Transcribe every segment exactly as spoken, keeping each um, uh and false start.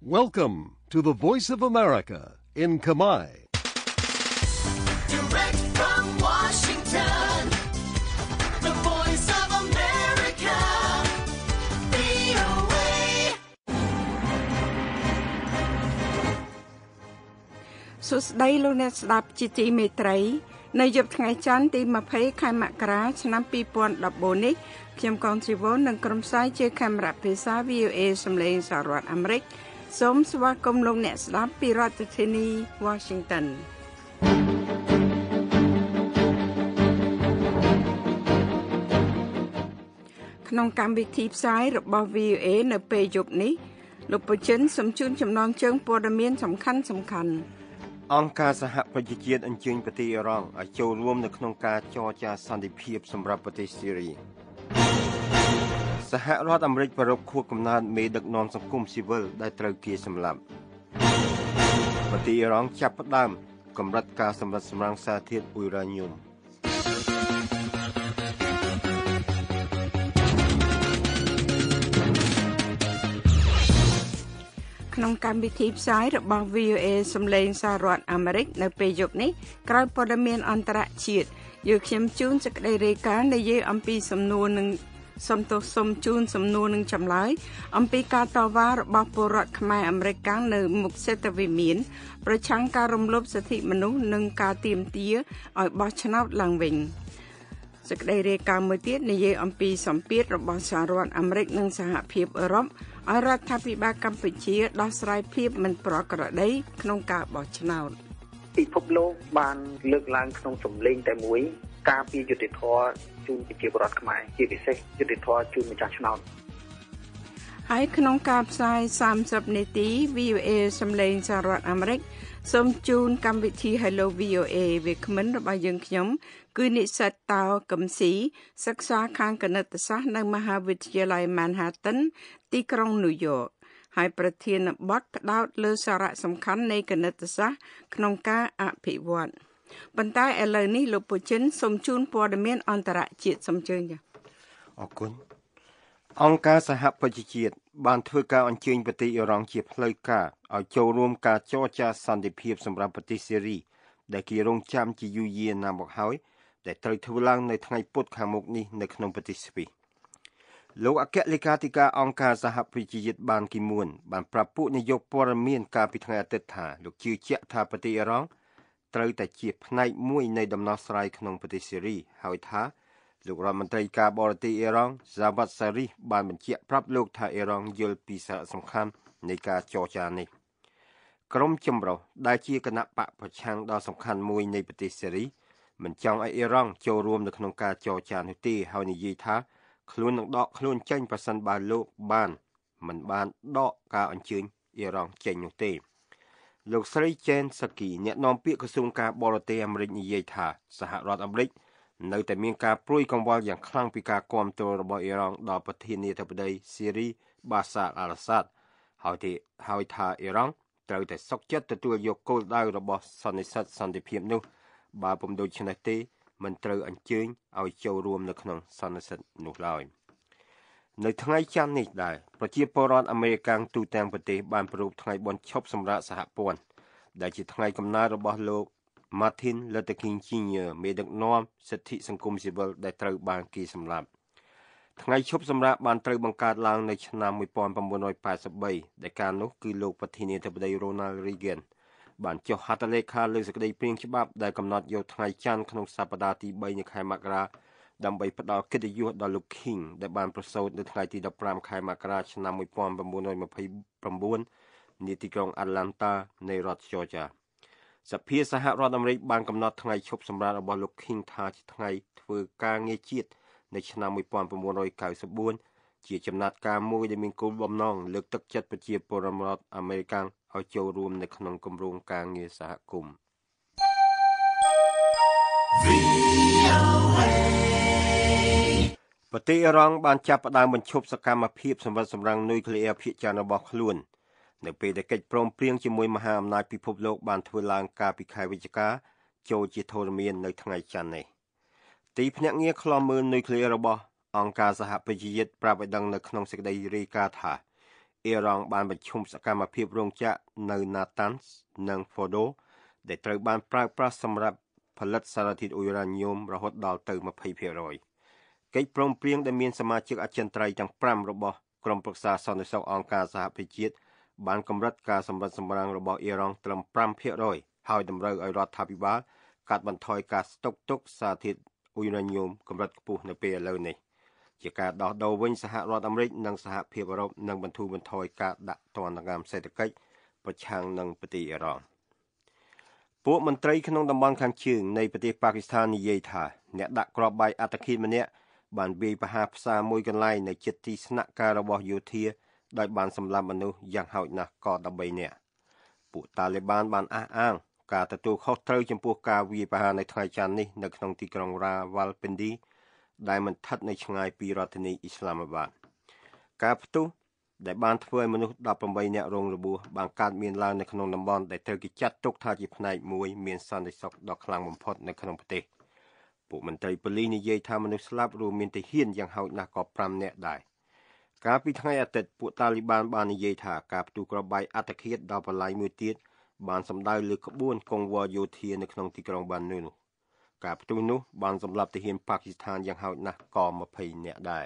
Welcome to the Voice of America in Khmer. Direct from Washington, the Voice of America, វី អូ เอ សួស្តីលោកអ្នកស្ដាប់ជាទីមេត្រីនៅយប់ថ្ងៃច័ន្ទទីยี่สิบខែមករាឆ្នាំยี่สิบสิบสี่នេះខ្ញុំកងជីវននិងក្រុមផ្សាយជាកាមេរ៉ាភាសា វី អូ เอ សម្លេងសហរដ្ឋអាមេរិកសូមស្វាគមន៍លោកអ្នកស្ដាប់ពីរដ្ឋធានី Washington ក្នុងកម្មវិធីផ្សាយរបស់ វី អូ เอ នៅពេលយប់នេះលោកពជិនសូមជូនចំណងជើងព័ត៌មានសំខាន់សំខាន់អង្គការសហប្រជាជាតិអញ្ជើញប្រទេសអ៊ីរ៉ង់ឲ្យចូលរួមនៅក្នុងការចរចាសន្តិភាពសម្រាប់ប្រទេសស៊ីរីសហរដ្ឋអាមេរិកប្ររពខួបកំណើតមេដឹកនាំសង្គមស៊ីវិលដែលត្រូវគេសម្លាប់ប្រទេសអ៊ីរ៉ង់ចាប់ផ្ដើមកម្រិតការសម្រិតសម្រាំងសារធាតុអ៊ុយរ៉ាញ៉ូមក្នុងកម្មវិធីផ្សាយរបស់ វី អូ เอ សម្លេងសហរដ្ឋអាមេរិកនៅពេលយប់នេះក្រោយព័ត៌មានអន្តរជាតិយើងខ្ញុំជូនសេចក្តីរាយការណ៍និយាយអំពីសំណួរនឹងសំទោសសុំជូនសំណួរនឹងចម្លើយអំពីការតវ៉ារបស់ពលរដ្ឋខ្មែរអាមេរិកនៅមុខសេតវិមានប្រឆាំងការរំលោភសិទ្ធិមនុស្សនិងការទាមទារឲ្យបោះឆ្នោតឡើងវិញសេចក្តីរាយការណ៍មួយទៀតនិយាយអំពីសម្ពាធរបស់សហរដ្ឋអាមេរិកនិងសហភាពអឺរ៉ុបឲ្យរដ្ឋាភិបាលកម្ពុជាដោះស្រាយភាពមិនប្រក្រតីក្នុងការបោះឆ្នោតពិភពលោកបានលើកឡើងក្នុងសម្លេងតែមួយការពីយុត្តិធម៌ជូនប្រជាពលរដ្ឋខ្មែរជាពិសេសយុត្តិធម៌ជូនម្ចាស់ឆ្នោតហើយក្នុងការផ្សាយសាមសិបនាទី វី អូ เอ សម្លេងសហរដ្ឋអាមេរិកសូមជូនកម្មវិធី Hello វី អូ เอ វាគ្មិនរបស់យើងខ្ញុំគឺនិស្សិតតោកឹមស៊ីសិក្សាខាងគណិតសាស្ត្រនៅមហាវិទ្យាល័យ Manhattan ទីក្រុង New York ហើយប្រធានបទផ្ដោតលើសារៈសំខាន់នៃគណិតសាស្ត្រក្នុងការអភិវឌ្ឍប៉ុន្តែឥឡូវនេះលោកពូចិនសូមជូនព័ត៌មានអន្តរជាតិសូមជើញចា៎អរគុណអង្គការសហប្រជាជាតិបានធ្វើការអញ្ជើញប្រទេសអ៊ីរ៉ង់ជាផ្លូវការឲ្យចូលរួមការចរចាសន្តិភាពសម្រាប់ប្រទេសស៊េរីដែលគេរងចាំជាយូរយារណាស់មកហើយដែលត្រូវធ្វើឡើងនៅថ្ងៃពុធខាងមុខនេះនៅក្នុងប្រទេសស្វីសលោកអគ្គលេខាធិការអង្គការសហប្រជាជាតិបានគីមួនបានប្រាប់ពួកនាយកព័ត៌មានកាលពីថ្ងៃអាទិត្យថាលោកជឿជាក់ថាប្រទេសអ៊ីរ៉ង់ត្រូវតែជាផ្នែកមួយនៃដំណោះស្រាយក្នុងប្រទេសស៊េរីហើយថាលោករដ្ឋមន្ត្រីការបរទេសអ៊ីរ៉ង់ Javad Zarif បានបញ្ជាក់ប្រាប់លោកថាអ៊ីរ៉ង់យល់ពីសារៈសំខាន់នៃការចរចានេះក្រុមចម្រុះដែលជាគណៈបកប្រឆាំងដ៏សំខាន់មួយនៃប្រទេសស៊េរីមិនចង់ឲ្យអ៊ីរ៉ង់ចូលរួមនៅក្នុងការចរចានោះទេហើយនិយាយថាខ្លួននឹងដកខ្លួនចេញប្រសិនបើលោកបានមិនបានដកការអញ្ជើញអ៊ីរ៉ង់ចេញនោះទេលោកស្រី Jen Psaki អ្នកនាំពាក្យក្រសួងការបរទេសអាមេរិកនិយាយថាសហរដ្ឋអាមេរិកនៅតែមានការព្រួយកង្វល់យ៉ាងខ្លាំងពីការគាំទ្ររបស់អ៊ីរ៉ង់ដល់ប្រធានាធិបតីស៊េរី Bashar al-Assad ហើយទីហើយថាអ៊ីរ៉ង់ត្រូវតែសុខចិត្តទទួលយកគោលដៅរបស់សន្និសីទសន្តិភាពនោះបើពុំដូច្នេះទេមិនត្រូវអញ្ជើញឲ្យចូលរួមនៅក្នុងសន្និសីទនោះឡើយនៅថ្ងៃច័ន្ទនេះដែរប្រជាពលរដ្ឋអាមេរិកទូទាំងប្រទេសបានប្រារព្ធថ្ងៃបុណ្យឈប់សម្រាកសហព័ន្ធដែលជាថ្ងៃកំណើតរបស់លោក Martin Luther King ជីនីអឺ មេដឹកនាំសិទ្ធិសង្គមស៊ីវិលដែលត្រូវបានគេសម្លាប់ថ្ងៃឈប់សម្រាកបានត្រូវបង្កើតឡើងនៅឆ្នាំnineteen eighty-threeដែលកាលនោះគឺលោកប្រធានាធិបតី Ronald Reagan បានចុះហត្ថលេខាលើសេចក្តីព្រាងច្បាប់ដែលកំណត់យកថ្ងៃច័ន្ទក្នុងសប្តាហ៍ទីthreeនៃខែមករាដើម្បីផ្ដល់កិត្តិយសដល់លោក King ដែលបានប្រសូតនៅថ្ងៃទីfifteenខែមករាឆ្នាំnineteen twenty-nineនាទីក្រុង Atlanta នៃរដ្ឋ Georgia សភាសហរដ្ឋអាមេរិកបានកំណត់ថ្ងៃឈប់សម្រាករបស់លោក King ថាជាថ្ងៃធ្វើការងារជាតិនៅឆ្នាំnineteen ninety-fourជាចំណាត់ការមួយដែលមានគោលបំណងលើកទឹកចិត្តប្រជាពលរដ្ឋអាមេរិកឲ្យចូលរួមនៅក្នុងគម្រោងការងារសហគមន៍ប្រទេសអ៊ីរ៉ង់បានចាប់ផ្ដើមបញ្ឈប់សកម្មភាពសម្រិតសម្រាំងនុយក្លេអ៊ែរភាគច្រើនរបស់ខ្លួននៅពេលដែលកិច្ចព្រមព្រៀងជាមួយមហាអំណាចពិភពលោកបានធ្វើឡើងកាលពីខែវិច្ឆិកាចូលជាធរមាននៅថ្ងៃច័ន្ទនេះទីភ្នាក់ងារឃ្លាំមើលនុយក្លេអ៊ែររបស់អង្គការសហប្រជាជាតិប្រាប់ឲ្យដឹងនៅក្នុងសេចក្តីរាយការណ៍ថាអ៊ីរ៉ង់បានប្រជុំសកម្មភាពរោងចក្រនៅ Natanz និង Fordo ដែលត្រូវបានប្រើប្រាស់សម្រាប់ផលិតសារធាតុអ៊ុយរ៉ាញ៉ូមរហូតដល់ទៅ ยี่สิบเปอร์เซ็นต์ កិច្ចព្រមព្រៀងដែលមានសមាជិកអចិន្ត្រៃយ៍ទាំង ห้า របស់ក្រុមប្រឹក្សាសន្តិសុខអង្គការសហប្រជាជាតិបានកម្រិតការសម្រិតសម្រាំងរបស់អ៊ីរ៉ង់ត្រឹម ห้าเปอร์เซ็นต์ ហើយតម្រូវឲ្យរដ្ឋាភិបាលកាត់បន្ថយការស្តុកទុកសារធាតុអ៊ុយរ៉ាញ៉ូមកម្រិតខ្ពស់នៅពេលឥឡូវនេះជាការដោះដូរវិញសហរដ្ឋអាមេរិកនិងសហភាពអឺរ៉ុបនឹងបន្ធូរបន្ថយការដាក់ទណ្ឌកម្មសេដ្ឋកិច្ចប្រឆាំងនឹងប្រទេសអ៊ីរ៉ង់ពួកមន្ត្រីក្នុងតំបន់ខាងជើងនៃប្រទេសប៉ាគីស្ថាននិយាយថាអ្នកដាក់គ្រាប់បែកអត្តឃាតម្នាក់បានវាយប្រហារផ្សារមួយកន្លែងនៅជិតទីស្នាក់ការរបស់យោធាដោយបានសម្លាប់មនុស្សយ៉ាងហោចណាស់ក៏13នាក់ពួកតាលីបានបានអះអាងការទទួលខុសត្រូវចំពោះការវាយប្រហារនៅថ្ងៃច័ន្ទនេះនៅក្នុងទីក្រុងរ៉ាវ៉ាល់ពិនឌីដែលមិនស្ថិតនៅឆ្ងាយពីរដ្ឋធានីអ៊ីស្លាមាបាតការផ្ទុះដែលបានធ្វើឲ្យមនុស្សដប់ប្រាំបីនាក់រងរបួសបានកើតមានឡើងនៅក្នុងតំបន់ដែលត្រូវគេចាត់ទុកថាជាផ្នែកមួយមានសន្តិសុខដ៏ខ្លាំងបំផុតនៅក្នុងប្រទេសពួកមន្ត្រីប៉ូលីសនិយាយថាមនុស្សស្លាប់រួមមានទាហានយ៉ាងហោចណាស់ក៏ប្រាំនាក់ដែរកាលពីថ្ងៃអាទិត្យពួកតាលីបានបាននិយាយថាការផ្ទុះគ្រាប់បែកអត្តឃាតដល់បន្លាយមួយទៀតបានសម្ដៅលើក្បួនកងវល់យោធានៅក្នុងទីក្រុងបាននូនោះការផ្ទុះនោះបានសម្លាប់ទាហានប៉ាគីស្ថានយ៉ាងហោចណាស់ក៏ยี่สิบនាក់ដែរ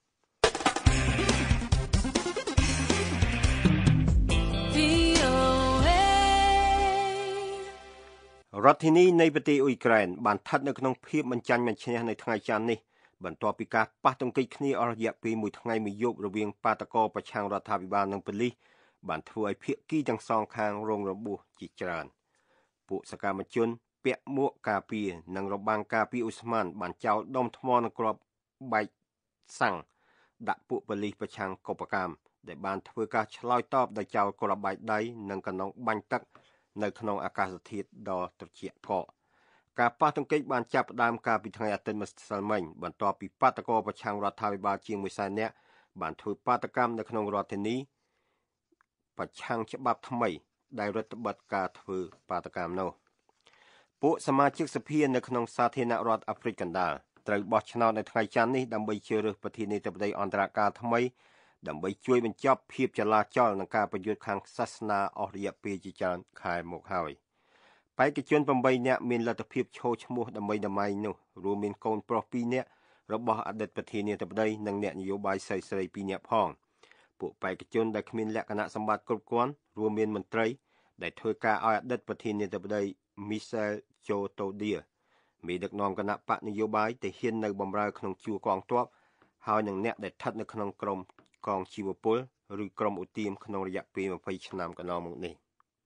រដ្ឋធានីនៃប្រទេសអ៊ុយក្រែនបានស្ថិតនៅក្នុងភាពមិនចាញ់មិនឈ្នះនៅថ្ងៃច័ន្ទនេះបន្ទាប់ពីការប៉ះទង្គិចគ្នាអស់រយៈពេលមួយថ្ងៃមួយយប់រវាងបាតកោប្រឆាំងរដ្ឋាភិបាលនិងប៉ូលីសបានធ្វើឲ្យភាគីទាំងសងខាងរងរបួសជាច្រើនពួកសកម្មជនពាក់មួកការពារនិងរបាំងការពារអ៊ូស្មានបានចោលដុំថ្មនិងគ្រាប់បែកសាំងដាក់ពួកប៉ូលីសប្រឆាំងកុបកម្មដែលបានធ្វើការឆ្លើយតបដោយចោលគ្រាប់បែកដៃនិងកណ្ដុងបាញ់ទឹកនៅក្នុងអាកាសធាតុដ៏ត្រជាក់កកការប៉ះទង្គិចបានចាប់ផ្ដើមកាលពីថ្ងៃអាទិត្យម្សិលមិញបន្ទាប់ពីបាតកោប្រឆាំងរដ្ឋាភិបាលជាងមួយសែននាក់បានធ្វើបាតកម្មនៅក្នុងរដ្ឋធានីប្រឆាំងច្បាប់ថ្មីដែលរដ្ឋបတ်ការធ្វើបាតកម្មនោះពួកសមាជិកសភានៅក្នុងសាធារណរដ្ឋអាហ្វ្រិកកណ្ដាលត្រូវបោះឆ្នោតនៅថ្ងៃច័ន្ទនេះដើម្បីជ្រើសរើសប្រធានាធិបតីអន្តរការថ្មីដើម្បីជួយបញ្ចប់ភាពចលាចលនិងការប្រយុទ្ធខាងសាសនាអស់រយៈពេលជាច្រើនខែមកហើយបេក្ខជនប្រាំបីនាក់មានលទ្ធភាពឈរឈ្មោះដើម្បីតំណែងនោះរួមមានកូនប្រុសពីរនាក់របស់អតីតប្រធានាធិបតីនិងអ្នកនយោបាយស្រីស្រីពីរនាក់ផងពួកបេក្ខជនដែលគ្មានលក្ខណៈសម្បត្តិគ្រប់គ្រាន់រួមមានមន្ត្រីដែលធ្វើការឲ្យអតីតប្រធានាធិបតី Michel Djokovic មេដឹកនាំគណៈបកនយោបាយដែលហ៊ាននៅបម្រើក្នុងជួរកងទ័ពហើយនឹងអ្នកដែលស្ថិតនៅក្នុងក្រុមកងជីវពលឬក្រុមឧទាមក្នុងរយៈពេលยี่สิบឆ្នាំកន្លងមកនេះ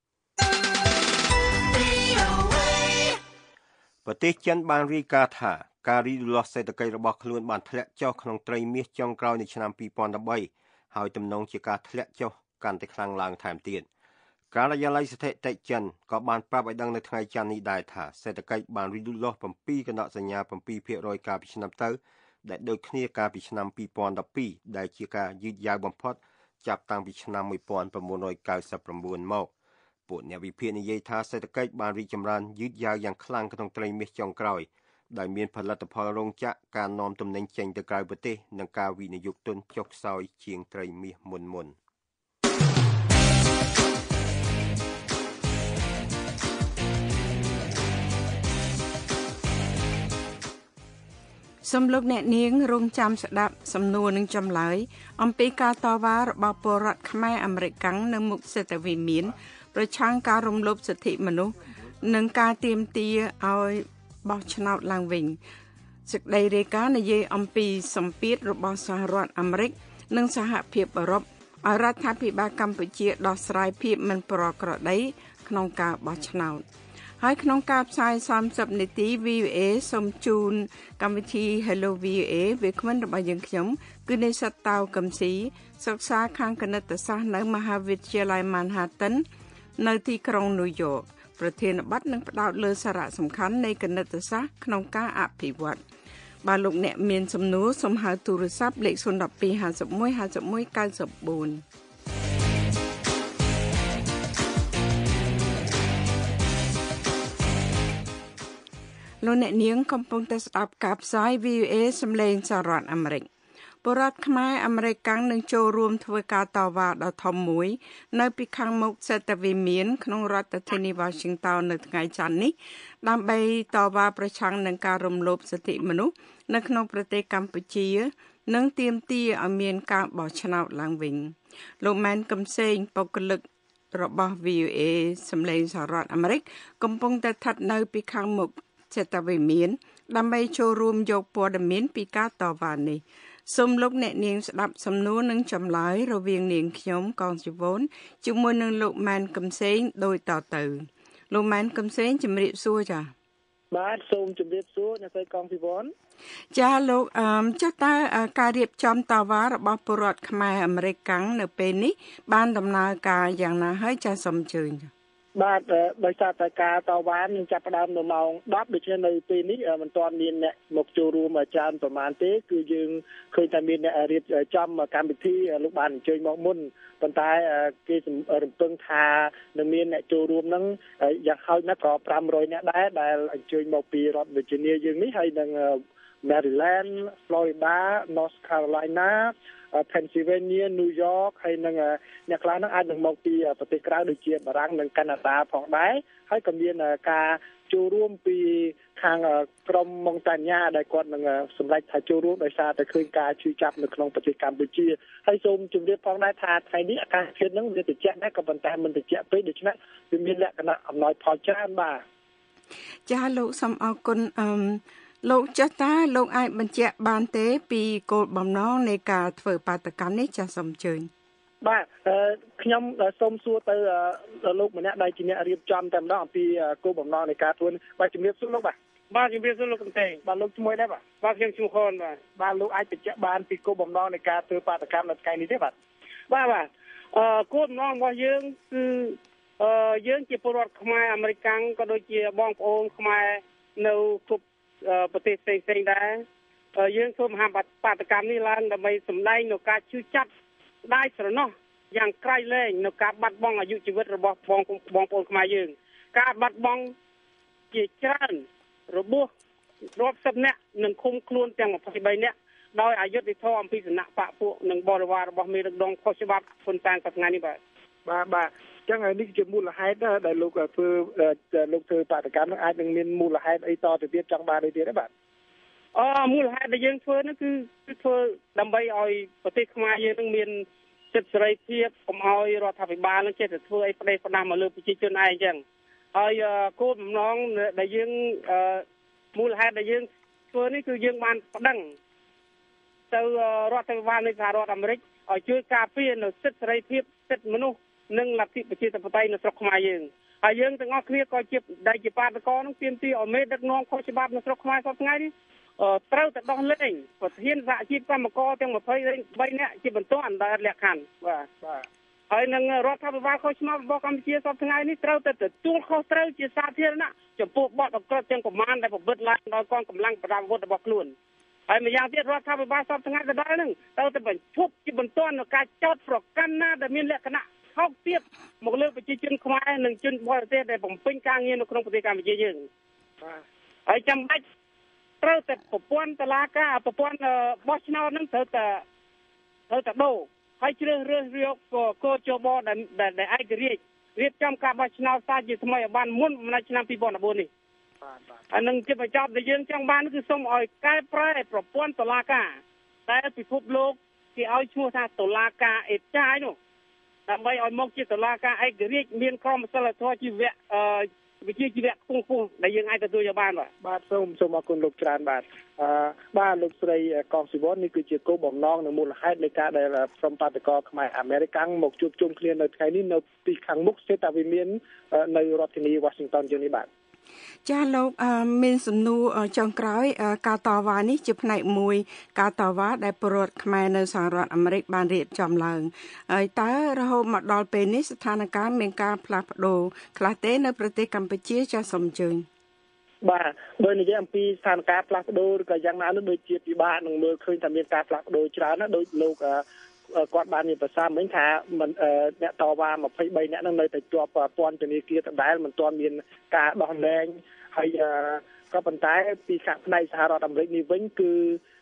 ប្រទេសចិនបានរាយការណ៍ថាការរីករាលដាលសេដ្ឋកិច្ចរបស់ខ្លួនបានធ្លាក់ចុះក្នុងត្រីមាសចុងក្រោយនៃឆ្នាំยี่สิบสิบสามហើយទំនងជាការធ្លាក់ចុះកាន់តែខ្លាំងឡើងថែមទៀតការិយាល័យស្ថិតិចិនក៏បានប្រាប់ឲ្យដឹងនៅថ្ងៃច័ន្ទនេះដែរថាសេដ្ឋកិច្ចបានរីករាលដាលsevenកណ្ដកសញ្ញាseven percentកាលពីឆ្នាំទៅដែលដូចគ្នាកាលពីឆ្នាំยี่สิบสิบสองដែលជាការយឺតយ៉ាវបំផុតចាប់តាំងពីឆ្នាំnineteen ninety-nineមកពួកអ្នកវិភាគនិយាយថាសេដ្ឋកិច្ចបានរីកចម្រើនយឺតយ៉ាវយ៉ាងខ្លាំងក្នុងត្រីមាសចុងក្រោយដែលមានផលិតផលរោងចក្រការនាំទំនិញចេញទៅក្រៅប្រទេសនិងការវិនិយោគទុនចុះខ្សោយជាងត្រីមាសមុនមុនសំលោកអ្នកនាងរងចាំស្ដាប់សំណួរនឹងចម្លើយអំពីការតវ៉ារបស់ពលរដ្ឋខ្មែរអាមេរិកាំងនៅមុខសេតវិមានប្រឆាំងការរំលោភសិទ្ធិមនុស្សនិងការទាមទារឲ្យបោះឆ្នោតឡើងវិញសេចក្តីរាយការណ៍និយាយអំពីសម្ពាធរបស់សហរដ្ឋអាមេរិកនិងសហភាពអឺរ៉ុបឲ្យរដ្ឋាភិបាលកម្ពុជាដោះស្រាយភាពមិនប្រក្រតីក្នុងការបោះឆ្នោតហើយក្នុងការផ្សាយthirtyនាទី វី អូ เอ សូមជូនកម្មវិធី Hello វី អូ เอ វាគ្មិនរបស់យើងខ្ញុំគឺនិស្សិតតាវកឹមស៊ីសិក្សាខាងគណិតសាស្ត្រនៅមហាវិទ្យាល័យ Manhattan នៅទីក្រុង New York ប្រធានបទនឹងផ្ដោតលើសារៈសំខាន់នៃគណិតសាស្ត្រក្នុងការអភិវឌ្ឍបើលោកអ្នកមានសំណួរសូមហៅទូរស័ព្ទលេខzero one two five one one five one nine fourលោកអ្នកនាងកំពុងតែស្ដាប់ការផ្សាយ វី អូ เอ សំឡេងសហរដ្ឋអាមេរិកបរដ្ឋខ្មែរអាមេរិកកាំងនឹងចូលរួមធ្វើការតវ៉ាដ៏ធំមួយនៅពីខាងមុខសេតវិមានក្នុងរដ្ឋធានី Washington នៅថ្ងៃច័ន្ទនេះដើម្បីតវ៉ាប្រឆាំងនឹងការរំលោភសិទ្ធិមនុស្សនៅក្នុងប្រទេសកម្ពុជានិងទាមទារឲ្យមានការបោះឆ្នោតឡើងវិញលោកម៉ែនកំសែងបុគ្គលិករបស់ វី អូ เอ សម្លេងសហរដ្ឋអាមេរិកកំពុងតែស្ថិតនៅពីខាងមុខសេតវិមានដើម្បីចូលរួមយកព័ត៌មានពីការតវ៉ានេះសូមលោកអ្នកនាងស្ដាប់សំណួរនិងចម្លើយរវាងនាងខ្ញុំកងជីវនជាមួយនឹងលោកម៉ែនកំសែងដូចតទៅលោកម៉ែនកំសែងជំរាបសួរចា៎បាទសូមជម្រាបសួរអ្នកស្រីកងជីវនចាលោកអឺចាស់តើការរៀបចំតវ៉ារបស់ពលរដ្ឋខ្មែរអាមេរិកកាំងនៅពេលនេះបានដំណើរការយ៉ាងណាហើយចាសូមអញ្ជើញចាបាទដោយសារតែការតវ៉ានឹងចាប់ផ្ដើមនៅម៉ោងដប់ដូច្នេះនៅពេលនេះមិនទាន់មានអ្នកមកចូលរួមច្រើនប្រមាណទេគឺយើងឃើញតែមានអ្នករៀបចំកម្មវិធីលោកបានអញ្ជើញមកមុនប៉ុន្តែគេរំពឹងថានឹងមានអ្នកចូលរួមនឹងយ៉ាងហោចណាស់ក៏ប្រាំរយអ្នកដែរដែលអញ្ជើញមកពីរដ្ឋ Virginia យើងនេះហើយនឹង Maryland, Florida, North Carolina, Pennsylvania, New York ហើយនឹងអ្នកខ្លះនឹងអាចនឹងមកពីប្រទេសក្រៅដូចជាបារាំងនិងកាណាដាផងដែរហើយក៏មានការចូលរួមពីខាងក្រុមម៉ុងតាញ៉ាដែលគាត់នឹងសម្រេចថាចូលរួមដោយសារតែឃើញការឈឺចាប់នៅក្នុងប្រទេសកម្ពុជាហើយសូមជម្រាបផងដែរថាថ្ងៃនេះអាកាសធាតុនឹងវាត្រជាក់ដែរក៏ប៉ុន្តែមិនត្រជាក់ពេកដូច្នេះវាមានលក្ខណៈអំណោយផលច្រើនបាទចាលោកសូមអរគុណអឺលោកចាស់តាលោកអាចបញ្ជាក់បានទេពីគោលបំណងនៃការធ្វើបាតកម្មនេះចាសសូមអញ្ជើញបាទខ្ញុំសូមសួរទៅលោកម្នាក់ដែលជាអ្នករៀបចំតែម្ដងអំពីគោលបំណងនៃការធ្វើបាទជំរាបសួរលោកបាទបាទជំរាបសួរលោកកំតេងបាទលោកឈ្មោះដែរបាទបាទខ្ញុំឈ្មោះខនបាទបាទលោកអាចបញ្ជាក់បានពីគោលបំណងនៃការធ្វើបាតកម្មនៅថ្ងៃនេះទេបាទបាទបាទអឺគោលបំណងរបស់យើងគឺអឺយើងជាពលរដ្ឋខ្មែរអាមេរិកកាំងក៏ដូចជាបងប្អូនខ្មែរនៅគ្រប់ប្រទេសផ្សេងផ្សេងដែរយើងធ្វើមហាបាតកម្មនេះឡើងដើម្បីសម្ដែងនៅការឈឺចាប់ស្ដាយស្រណោះយ៉ាងក្រៃលែងនៅការបាត់បង់អាយុជីវិតរបស់បងបងប្អូនខ្មែរយើងការបាត់បង់ជាច្រើនរបួសរាប់សិបនាក់និងឃុំខ្លួនទាំងម្ភៃបីនាក់ដោយអយុត្តិធម៌អំពីសំណាក់បកពួកនិងបរិវាររបស់មេដឹកនាំខុសច្បាប់ហ៊ុនសែនសប្តាហ៍នេះបាទបាទបាទចឹងហើយនេះជាមូលហេតុដែលលោកធ្វើលោកធ្វើបាតកម្មនឹងអាចនឹងមានមូលហេតុអីតទៅទៀតចង់បានអីទៀតទេបាទអឺមូលហេតុដែលយើងធ្វើនោះគឺគឺធ្វើដើម្បីឲ្យប្រទេសខ្មែរយើងនឹងមានសិទ្ធិសេរីភាពកុំឲ្យរដ្ឋាភិបាលនឹងចេះតែធ្វើអីផ្ដេសផ្ដាស់មកលើប្រជាជនឯងចឹងហើយគោលបំណងដែលយើងមូលហេតុដែលយើងធ្វើនេះគឺយើងបានប្តឹងទៅរដ្ឋាភិបាលនៃសហរដ្ឋអាមេរិកឲ្យជួយការពារនៅសិទ្ធិសេរីភាពសិទ្ធិមនុស្សនិងលទ្ធិប្រជាធិបតេយ្យនៅស្រុកខ្មែរយើងហើយយើងទាំងអស់គ្នាក៏ជាដែលជាបាតកោនឹងទាមទារឲ្យមេដឹកនាំខុសច្បាប់នៅស្រុកខ្មែរសពថ្ងៃនេះត្រូវតែដោះលែងប្រធានសហជីពកម្មករទាំងម្ភៃបីនាក់ជាបន្ទាន់ដែលលក្ខខណ្ឌបាទបាទហើយនឹងរដ្ឋាភិបាលខុសច្បាប់របស់កម្ពុជាសពថ្ងៃនេះត្រូវតែទទួលខុសត្រូវជាសាធារណៈចំពោះបទអក្រក់ទាំងប្រមាណដែលប្រព្រឹត្តឡើងដោយកងកម្លាំងប្រដាប់អាវុធរបស់ខ្លួនហើយម្យ៉ាងទៀតរដ្ឋាភិបាលសពថ្ងៃដដែលនឹងត្រូវតែបញ្ឈប់ជាបន្ទាន់នៅការចោទប្រកាន់ណាដែលមានលក្ខណៈថោកទាបមកលើប្រជាជនខ្មែរនិងជនបរទេសដែលបំពេញការងារនៅក្នុងប្រទេសកម្ពុជាយើងបាទហើយចាំបាច់ត្រូវតែប្រព័ន្ធតុលាការប្រព័ន្ធបោះឆ្នោតនឹងត្រូវតែត្រូវតែដូរហើយជ្រើសរើសយកកោជបដែលដែលឯករាជ្យរៀបចំការបោះឆ្នោតសាជាថ្មីឲ្យបានមុនអំណាចឆ្នាំពីរពាន់ដប់បួននេះបាទបាទហើយនឹងជាបញ្ចប់ដែលយើងចង់បានគឺសូមឲ្យកែប្រែប្រព័ន្ធតុលាការតែពិភពលោកគេឲ្យឈ្មោះថាតុលាការអេចាយនោះដើម្បីឲ្យមកជាតុលាការឯករាជ្យមានក្រមសីលធម៌ជីវៈអឺវិជាជីវៈខ្ពង់ខ្ពស់ដែលយើងអាចទទួលយកបានបាទបាទសូមសូមអរគុណលោកច្រើនបាទអឺបាទលោកស្រីកងស៊ីវននេះគឺជាគោលបំណងនិងមូលហេតុនៃការដែលក្រុមបាតកោខ្មែរអាមេរិកកាំងមកជួបជុំគ្នានៅថ្ងៃនេះនៅទីខាងមុខសេតវិមាននៅរដ្ឋធានី Washington ជានេះបាទចាលោកមានសំណួរចុងក្រោយការតវ៉ានេះជាផ្នែកមួយការតវ៉ាដែលពលរដ្ឋខ្មែរនៅសហរដ្ឋអាមេរិកបានរៀបចំឡើងហើយតើរហូតមកដល់ពេលនេះស្ថានភាពមានការផ្លាស់ប្ដូរខ្លះទេនៅប្រទេសកម្ពុជាចាសសូមអញ្ជើញបាទដោយនិយាយអំពីស្ថានភាពផ្លាស់ប្ដូរឬក៏យ៉ាងណានោះដូចជាពិបាកនឹងមើលឃើញថាមានការផ្លាស់ប្ដូរច្រើនណាដូចលោកគាត់បានមានប្រសាសន៍មិញថាមិនអ្នកតវ៉ាម្ភៃបីអ្នកនឹងនៅតែជាប់ពន្ធនាគារដដែលមិនទាន់មានការដោះលែងហើយក៏ប៉ុន្តែពីខាងផ្នែកសហរដ្ឋអាមេរិកនេះវិញគឺ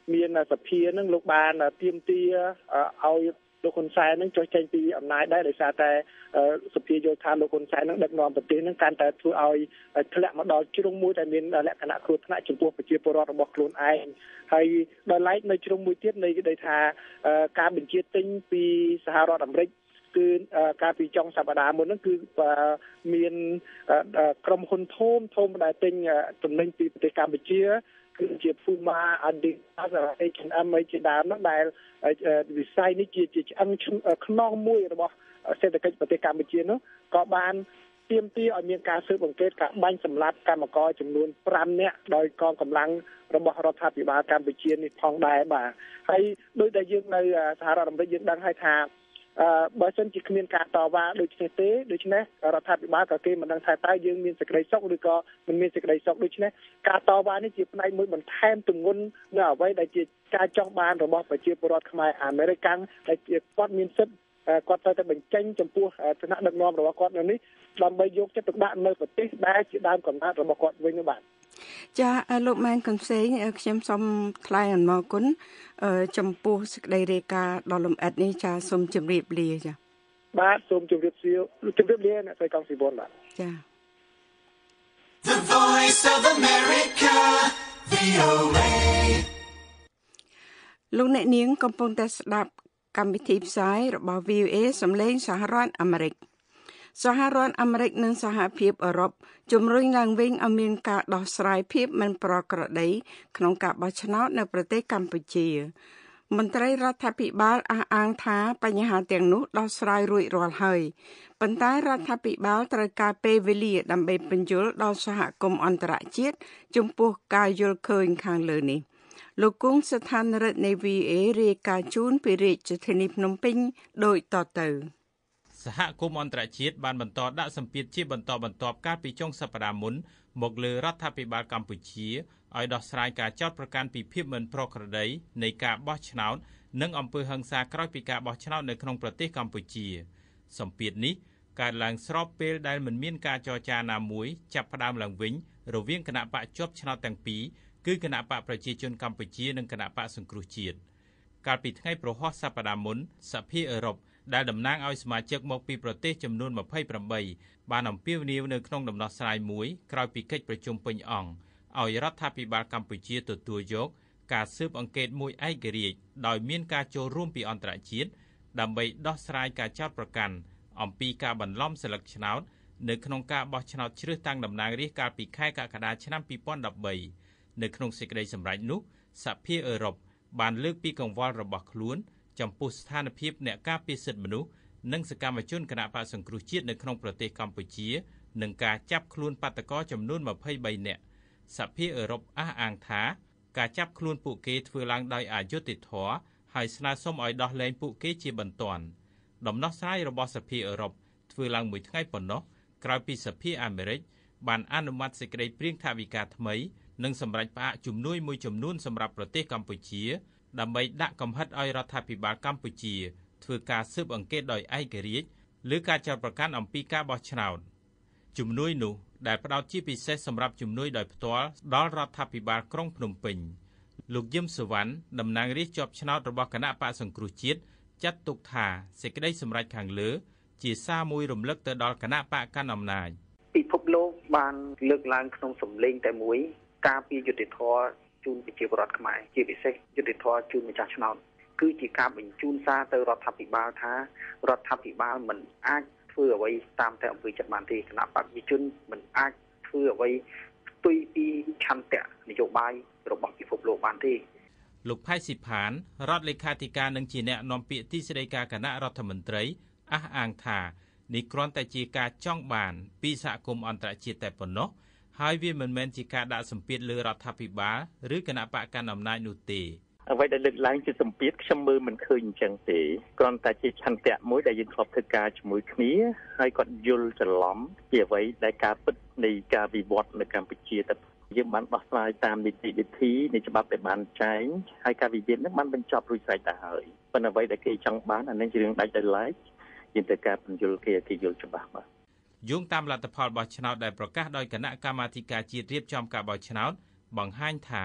មានសភានឹងលោកបានទាមទារឲ្យលោកហ៊ុនសែននឹងចុះចេញពីអំណាចដែរដោយសារតែសភាយល់ថាលោកហ៊ុនសែននឹងដឹកនាំប្រទេសនឹងកាន់តែធ្វើឲ្យធ្លាក់មកដល់ជ្រុងមួយដែលមានលក្ខណៈគ្រោះថ្នាក់ចំពោះប្រជាពលរដ្ឋរបស់ខ្លួនឯងហើយដល់ឡែកនៅជ្រុងមួយទៀតនៃគេថាការបញ្ជាទិញពីសហរដ្ឋអាមេរិកគឺការពីចុងសប្តាហ៍មុនហ្នឹងគឺមានក្រុមហ៊ុនធំធំដែលទិញទំនិញពីប្រទេសកម្ពុជាគឺជា Puma Adidas អេជ and em ជាដើមនោះដែលវិស័យនេះជាជាឆ្អឹងខ្នងមួយរបស់សេដ្ឋកិច្ចប្រទេសកម្ពុជានោះក៏បានទាមទារឲ្យមានការស៊ើបអង្កេតការបាញ់សម្លាប់កម្មករចំនួនfiveនាក់ដោយកងកម្លាំងរបស់រដ្ឋាភិបាលកម្ពុជានេះផងដែរបាទហើយដោយដែលយើងនៅសហរដ្ឋអាមេរិកយើងដឹងហើយថាអឺបើសិនជាគ្មានការតវ៉ាដូចនេះទេដូច្នេះរដ្ឋាភិបាលក៏គេមិនដឹងថាតើយើងមានសេចក្តីសុខឬក៏មិនមានសេចក្តីសុខដូច្នេះការតវ៉ានេះជាផ្នែកមួយបន្ថែមទម្ងន់នៅអ្វីដែលជាការចង់បានរបស់ប្រជាពលរដ្ឋខ្មែរអាមេរិកកាំងដែលជាគាត់មានសិទ្ធិគាត់ត្រូវតែបញ្ចេញចំពោះឋានៈដឹកនាំរបស់គាត់នៅនេះដើម្បីយកចិត្តទុកដាក់នៅប្រទេសដែលជាដើមកំណើតរបស់គាត់វិញនោះបាទចាលោកម៉ែនកន្សេងខ្ញុំសូមថ្លែងអំណរគុណចំពោះសេចក្តីរាយការណ៍ដ៏លម្អិតនេះចាសូមជម្រាបលាចាបាទសូមជម្រាបលាជម្រាបលាអ្នកស្រីកងស៊ីវុនបាទចា The Voice of America វី អូ เอលោកអ្នកនាងកំពុងតែស្ដាប់កម្មវិធីផ្សាយរបស់ វី អូ เอ សំឡេងសហរដ្ឋអាមេរិកសហរដ្ឋអាមេរិកនិងសហភាពអឺរ៉ុបជំរុញឡើងវិញឲ្យមានការដោះស្រាយភាពមិនប្រក្រតីក្នុងការបោះឆ្នោតនៅប្រទេសកម្ពុជាមន្ត្រីរដ្ឋាភិបាលអះអាងថាបញ្ហាទាំងនោះដោះស្រាយរួចរាល់ហើយប៉ុន្តែរដ្ឋាភិបាលត្រូវការពេលវេលាដើម្បីពន្យល់ដល់សហគមន៍អន្តរជាតិចំពោះការយល់ឃើញខាងលើនេះលោកគង់ស្ថានរដ្ឋនៃ វី អូ เอ រាយការណ៍ជូនពីរាជធានីភ្នំពេញដូចតទៅសហគមន៍អន្តរជាតិបានបន្តដាក់សម្ពាធជាបន្តបន្ទាប់កាលពីចុងសប្តាហ៍មុនមកលើរដ្ឋាភិបាលកម្ពុជាឲ្យដោះស្រាយការចោទប្រកាន់ពីភាពមិនប្រក្រតីនៃការបោះឆ្នោតនិងអំពើហិង្សាក្រោយពីការបោះឆ្នោតនៅក្នុងប្រទេសកម្ពុជាសម្ពាធនេះកើតឡើងស្របពេលដែលមិនមានការចរចាណាមួយចាប់ផ្ដើមឡើងវិញរវាងគណៈបកជាប់ឆ្នោតទាំងពីរគឺគណៈបកប្រជាជនកម្ពុជានិងគណៈបកសង្គ្រោះជាតិកាលពីថ្ងៃប្រហ័សសប្តាហ៍មុនសភាអឺរ៉ុបដែលតំណាងឲ្យសមាជិកមកពីប្រទេសចំនួនtwenty-eightបានអំពាវនាវនៅក្នុងដំណោះស្រាយមួយក្រោយពីកិច្ចប្រជុំពេញអង្គឲ្យរដ្ឋាភិបាលកម្ពុជាទទួលយកការស៊ើបអង្កេតមួយឯករាជ្យដោយមានការចូលរួមពីអន្តរជាតិដើម្បីដោះស្រាយការចោទប្រកាន់អំពីការបន្លំសិលឹកឆ្នោតនៅក្នុងការបោះឆ្នោតជ្រើសតាំងតំណាងរាស្ត្រកាលពីខែកក្កដាឆ្នាំtwo thousand thirteenនៅក្នុងសេចក្តីសម្រេចនោះសភាអឺរ៉ុបបានលើកពីកង្វល់របស់ខ្លួនចំពោះស្ថានភាពអ្នកការពារសិទ្ធិមនុស្សនិងសកម្មជនគណៈបក្សសង្គ្រោះជាតិនៅក្នុងប្រទេសកម្ពុជានិងការចាប់ខ្លួនបាតកោចំនួនtwenty-threeនាក់សភាអឺរ៉ុបអះអាងថាការចាប់ខ្លួនពួកគេធ្វើឡើងដោយអយុត្តិធម៌ហើយស្នើសុំឲ្យដោះលែងពួកគេជាបន្ទាន់ដំណោះស្រាយរបស់សភាអឺរ៉ុបធ្វើឡើងមួយថ្ងៃប៉ុណ្ណោះក្រោយពីសភាអាមេរិកបានអនុម័តសេចក្តីព្រាងថវិកាថ្មីនិងសម្រេចផ្អាកជំនួយមួយចំនួនសម្រាប់ប្រទេសកម្ពុជាដើម្បីដាក់កំហិតឲ្យរដ្ឋាភិបាលកម្ពុជាធ្វើការស៊ើបអង្កេតដោយឯករាជ្យលើការចោទប្រកាន់អំពីការបោះឆ្នោតជំនួយនោះដែលផ្ដោតជាពិសេសសម្រាប់ជំនួយដោយផ្ទាល់ដល់រដ្ឋាភិបាលក្រុងភ្នំពេញលោកយឹមសុវណ្ណតំណាងរាស្ត្រជាប់ឆ្នោតរបស់គណៈបក្សសង្គ្រោះជាតិចាត់ទុកថាសេចក្តីសម្រេចខាងលើជាសារមួយរំលឹកទៅដល់គណៈបកកាន់អំណាចពិភពលោកបានលើកឡើងក្នុងសម្លេងតែមួយការពីយុត្តិធម៌ជូនប្រជាពលរដ្ឋខ្មែរជាពិសេសយុត្តិធម៌ជូនម្ចាស់ឆ្នោតគឺជាការបញ្ជូនសារទៅរដ្ឋាភិបាលថារដ្ឋាភិបាលមិនអាចធ្វើអ្វីតាមតែអំពើចិត្តបានទេគណៈបព្វជិជនមិនអាចធ្វើអ្វីផ្ទុយពីឆន្ទៈនយោបាយរបស់ពិភពលោកបានទេលោកផៃស៊ីផានរដ្ឋលេខាធិការនិងជាអ្នកនាំពាក្យទីស្តីការគណៈរដ្ឋមន្ត្រីអះអាងថានេះគ្រាន់តែជាការចង់បានពីសហគមន៍អន្តរជាតិតែប៉ុណ្ណោះហើយវាមិនមែនជាការដាក់សម្ពាធលើរដ្ឋាភិបាលឬគណៈបកកាន់អំណាចនោះទេអ្វីដែលលើកឡើងជាសម្ពាធខ្ញុំមើលមិនឃើញអញ្ចឹងទេគ្រាន់តែជាឆន្ទៈមួយដែលយើងធ្លាប់ធ្វើការជាមួយគ្នាហើយគាត់យល់ច្រឡំពីអ្វីដែលការពិតនៃការវិវត្តនៅកម្ពុជាតែយើងបានដោះស្រាយតាមនីតិវិធីនៃច្បាប់ដែលបានចែងហើយការវិវាទនេះបានបញ្ចប់រួចស្រេចទៅហើយប៉ុន្តែអ្វីដែលគេចង់បានអានេះជារឿងដាច់ដោយឡែកយើងត្រូវការបញ្យល់គេឲ្យគេយល់ច្បាស់បាទយោងតាមលទ្ធផលបោះឆ្នោតដែលប្រកាសដោយគណៈកម្មាធិការជាតិរៀបចំការបោះឆ្នោតបង្ហាញថា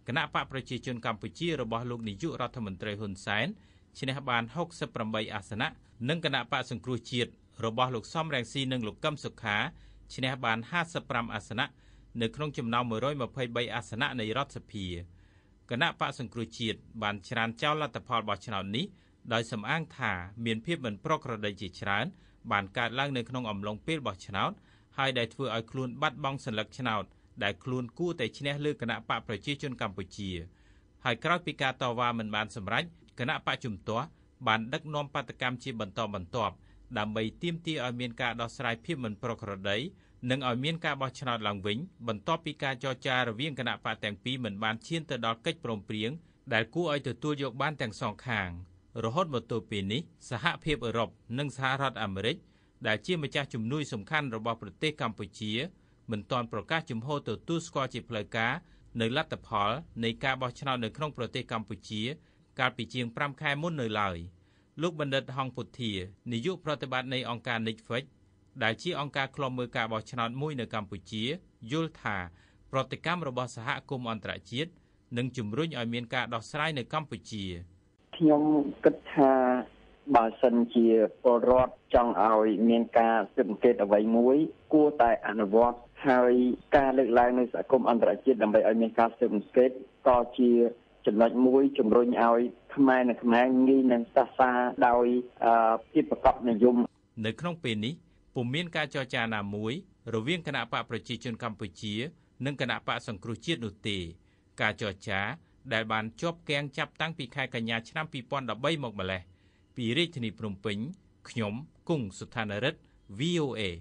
គណៈបកប្រជាជនកម្ពុជារបស់លោកនាយករដ្ឋមន្ត្រីហ៊ុនសែនឈ្នះបានហុកសិបប្រាំបីអាសនៈនិងគណៈបកសង្គ្រោះជាតិរបស់លោកសំរងស៊ីនិងលោកកឹមសុខាឈ្នះបានហាសិបប្រាំអាសនៈនៅក្នុងចំណោមមួយរយម្ភៃបីអាសនៈនៃរដ្ឋសភាគណៈបកសង្គ្រោះជាតិបានច្រានចោលលទ្ធផលបោះឆ្នោតនេះដោយសំអាងថាមានភាពមិនប្រក្រតីជាច្រើនបានកើតឡើងនៅក្នុងអំឡុងពេលបោះឆ្នោតហើយដែលធ្វើឲ្យខ្លួនបាត់បង់សន្លឹកឆ្នោតដែលខ្លួនគួរតែឈ្នះលើគណៈបកប្រជាជនកម្ពុជាហើយក្រោយពីការតវ៉ាមិនបានសម្រេចគណៈបកជំទាស់បានដឹកនាំបាតកម្មជាបន្តបន្ទាប់ដើម្បីទាមទារឲ្យមានការដោះស្រាយភាពមិនប្រក្រតីនិងឲ្យមានការបោះឆ្នោតឡើងវិញបន្ទាប់ពីការចរចារវាងគណៈបកទាំងពីរមិនបានឈានទៅដល់កិច្ចព្រមព្រៀងដែលគួរឲ្យទទួលយកបានទាំងសងខាងរហូតមកទល់ពេលនេះសហភាពអឺរ៉ុបនិងសហរដ្ឋអាមេរិកដែលជាម្ចាស់ជំនួយសំខាន់របស់ប្រទេសកម្ពុជាមិនទាន់ប្រកាសជំហរទទួលស្គាល់ជាផ្លូវការនៅលទ្ធផលនៃការបោះឆ្នោតនៅក្នុងប្រទេសកម្ពុជាកាលពីជាងប្រាំខែមុននៅឡើយលោកបណ្ឌិតហងពុធានាយកប្រតិបត្តិនៃអង្គការ Netflix ដែលជាអង្គការឃ្លាំមើលការបោះឆ្នោតមួយនៅកម្ពុជាយល់ថាប្រតិកម្មរបស់សហគមន៍អន្តរជាតិនឹងជំរុញឲ្យមានការដោះស្រាយនៅកម្ពុជាខ្ញុំគិតថាបើសិនជាពលរដ្ឋចង់ឲ្យមានការស៊ើបអង្កេតអ្វីមួយគួរតែអនុវត្តហើយការលើកឡើងនៃសហគមន៍អន្តរជាតិដើម្បីឲ្យមានការស៊ើបអង្កេតក៏ជាចំណុចមួយជំរុញឲ្យខ្មែរនិងខ្មែរងាយនឹងស្ទះសារដោយភាពប្រកបនិយមនៅក្នុងពេលនេះពុំមានការចរចាណាមួយរវាងគណៈបកប្រជាជនកម្ពុជានិងគណៈបកសង្គ្រោះជាតិនោះទេការចរចាដែលបានជាប់គាំងចាប់តាំងពីខែកញ្ញាឆ្នាំពីរពាន់ដប់បីមកម្លេះពីរាជធានីភ្នំពេញខ្ញុំគង់សុថានរិទ្ធ វី អូ เอ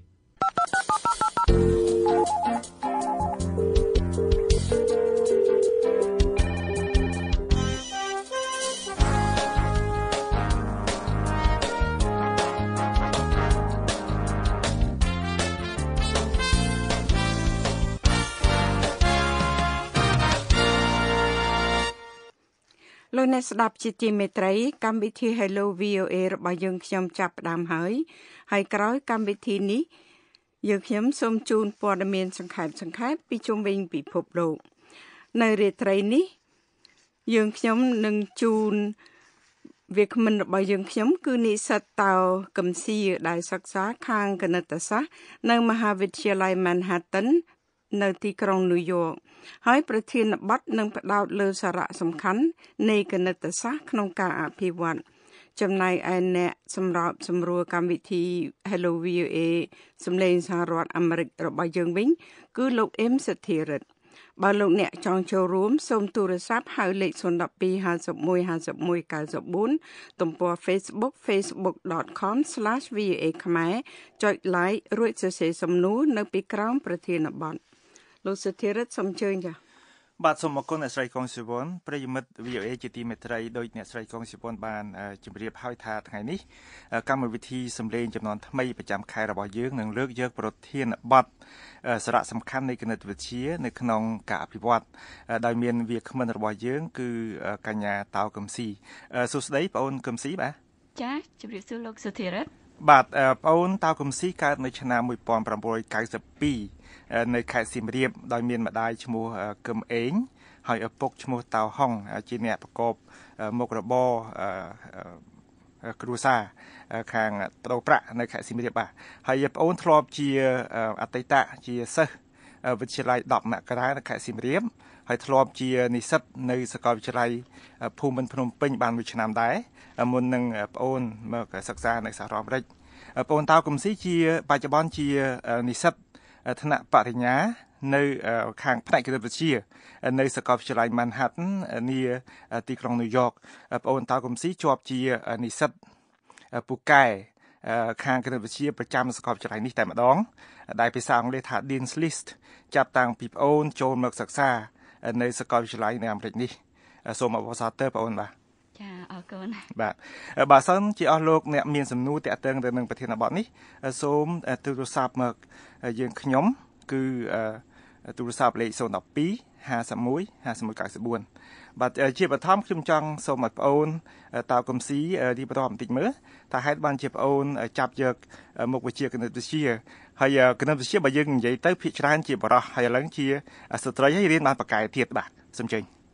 លោកអ្នកស្ដាប់ជាទីមេត្រីកម្មវិធី Hello វី អូ เอ របស់យើងខ្ញុំចាប់ផ្ដើមហើយហើយក្រោយកម្មវិធីនេះយើងខ្ញុំសូមជូនព័ត៌មានសង្ខេបសង្ខេបពីជុំវិញពិភពលោកនៅរាត្រីនេះយើងខ្ញុំនឹងជូនវាគ្មិនរបស់យើងខ្ញុំគឺនិស្សិតតោកឹមស៊ីដែលសិក្សាខាងគណិតសាស្ត្រនៅមហាវិទ្យាល័យ Manhattan នៅទីក្រុង New York ហើយប្រធានបទនឹងផ្ដោតលើសារៈសំខាន់នៃគណិតសាស្ត្រក្នុងការអភិវឌ្ឍចំណែកឯអ្នកសម្របសម្រួលកម្មវិធី Hello វី អូ เอ សម្លេងសហរដ្ឋអាមេរិករបស់យើងវិញគឺលោកអ៊ឹមសុធារិទ្ធបើលោកអ្នកចង់ចូលរួមសូមទូរស័ព្ទហៅលេខศูนย์ หนึ่ง สอง ห้า หนึ่ง ห้า หนึ่ง หนึ่ง เก้า สี่ ទំព័រ Facebook facebook dot com slash v o a ខ្មែរចុច like រួចសរសេរសំណួរនៅពីក្រោមប្រធានបទលោកសុធារិទ្ធសូមអញ្ជើញចា៎បាទសូមអរគុណអ្នកស្រីកងសិវនប្រិយមិត្ត វី អូ เอ ជាទីមេត្រីដោយអ្នកស្រីកងសិវនបានជម្រាបហើយថាថ្ងៃនេះកម្មវិធីសម្លេងចំនួនថ្មីប្រចាំខែរបស់យើងនឹងលើកយកប្រធានបទសារៈសំខាន់នៃគណិតវិទ្យានៅក្នុងការអភិវឌ្ឍដោយមានវាគ្មិនរបស់យើងគឺកញ្ញាតោកឹមស៊ីសួស្តីបងអូនកឹមស៊ីបាទចា៎ជម្រាបសួរលោកសុធារិទ្ធបាទបងអូនតោកឹមស៊ីកើតនៅឆ្នាំmột nghìn chín trăm chín mươi haiនៅខេត្តសៀមរាបដោយមានម្ដាយឈ្មោះកឹមអេងហើយឪពុកឈ្មោះតៅហុងជាអ្នកប្រកបមុខរបរគ្រួសារខាងត្រោប្រាក់នៅខេត្តសៀមរាបបាទហើយប្អូនធ្លាប់ជាអតីតជាសិស្សវិទ្យាល័យដប់មករានៅខេត្តសៀមរាបហើយធ្លាប់ជានិស្សិតនៅសាកលវិទ្យាល័យភូមិន្ទភ្នំពេញបានមួយឆ្នាំដែរមុននឹងប្អូនមកសិក្សានៅសហរដ្ឋអាមេរិកប្អូនតៅកឹមស៊ីជាបច្ចុប្បន្នជានិស្សិតថ្នាក់បរិញ្ញានៅខាងផ្នែកគណិតវិទ្យានៅសាកលវិទ្យាល័យ Manhattan នាទីក្រុង New York ប្អូនតៅកឹមស៊ីជាប់ជានិស្សិតពូកែខាងគណិតវិទ្យាប្រចាំសាកលវិទ្យាល័យនេះតែម្ដងដែលភាសាអង់គ្លេសថា Dean's List ចាប់តាំងពីប្អូនចូលមកសិក្សានៅសាកលវិទ្យាល័យនៅអាមេរិកនេះសូមអបអរសាទរប្អូនបាទចាអរគុណបាទបើសិនជាអស់លោកអ្នកមានសំណួរតាក់ទងទៅនឹងប្រធានបទនេះសូមទូរស័ព្ទមកយើងខ្ញុំគឺទូរស័ព្ទលេខศูนย์ หนึ่ง สอง ห้า หนึ่ง หนึ่ง ห้า หนึ่ง เก้า สี่ បាទជាបឋមខ្ញុំចង់សូមឲ្យប្អូនតើកុំស៊ីទីបន្តបន្តិចមើលថាហេតុបានជាប្អូនចាប់យកមុខវិជ្ជាគណិតវិទ្យាហើយគណិតវិទ្យាបើយើងនិយាយទៅភាគច្រើនជាបរិះហើយឡើងជាស្ត្រីហើយរៀនបានបកកែទៀតបាទសូមជើញ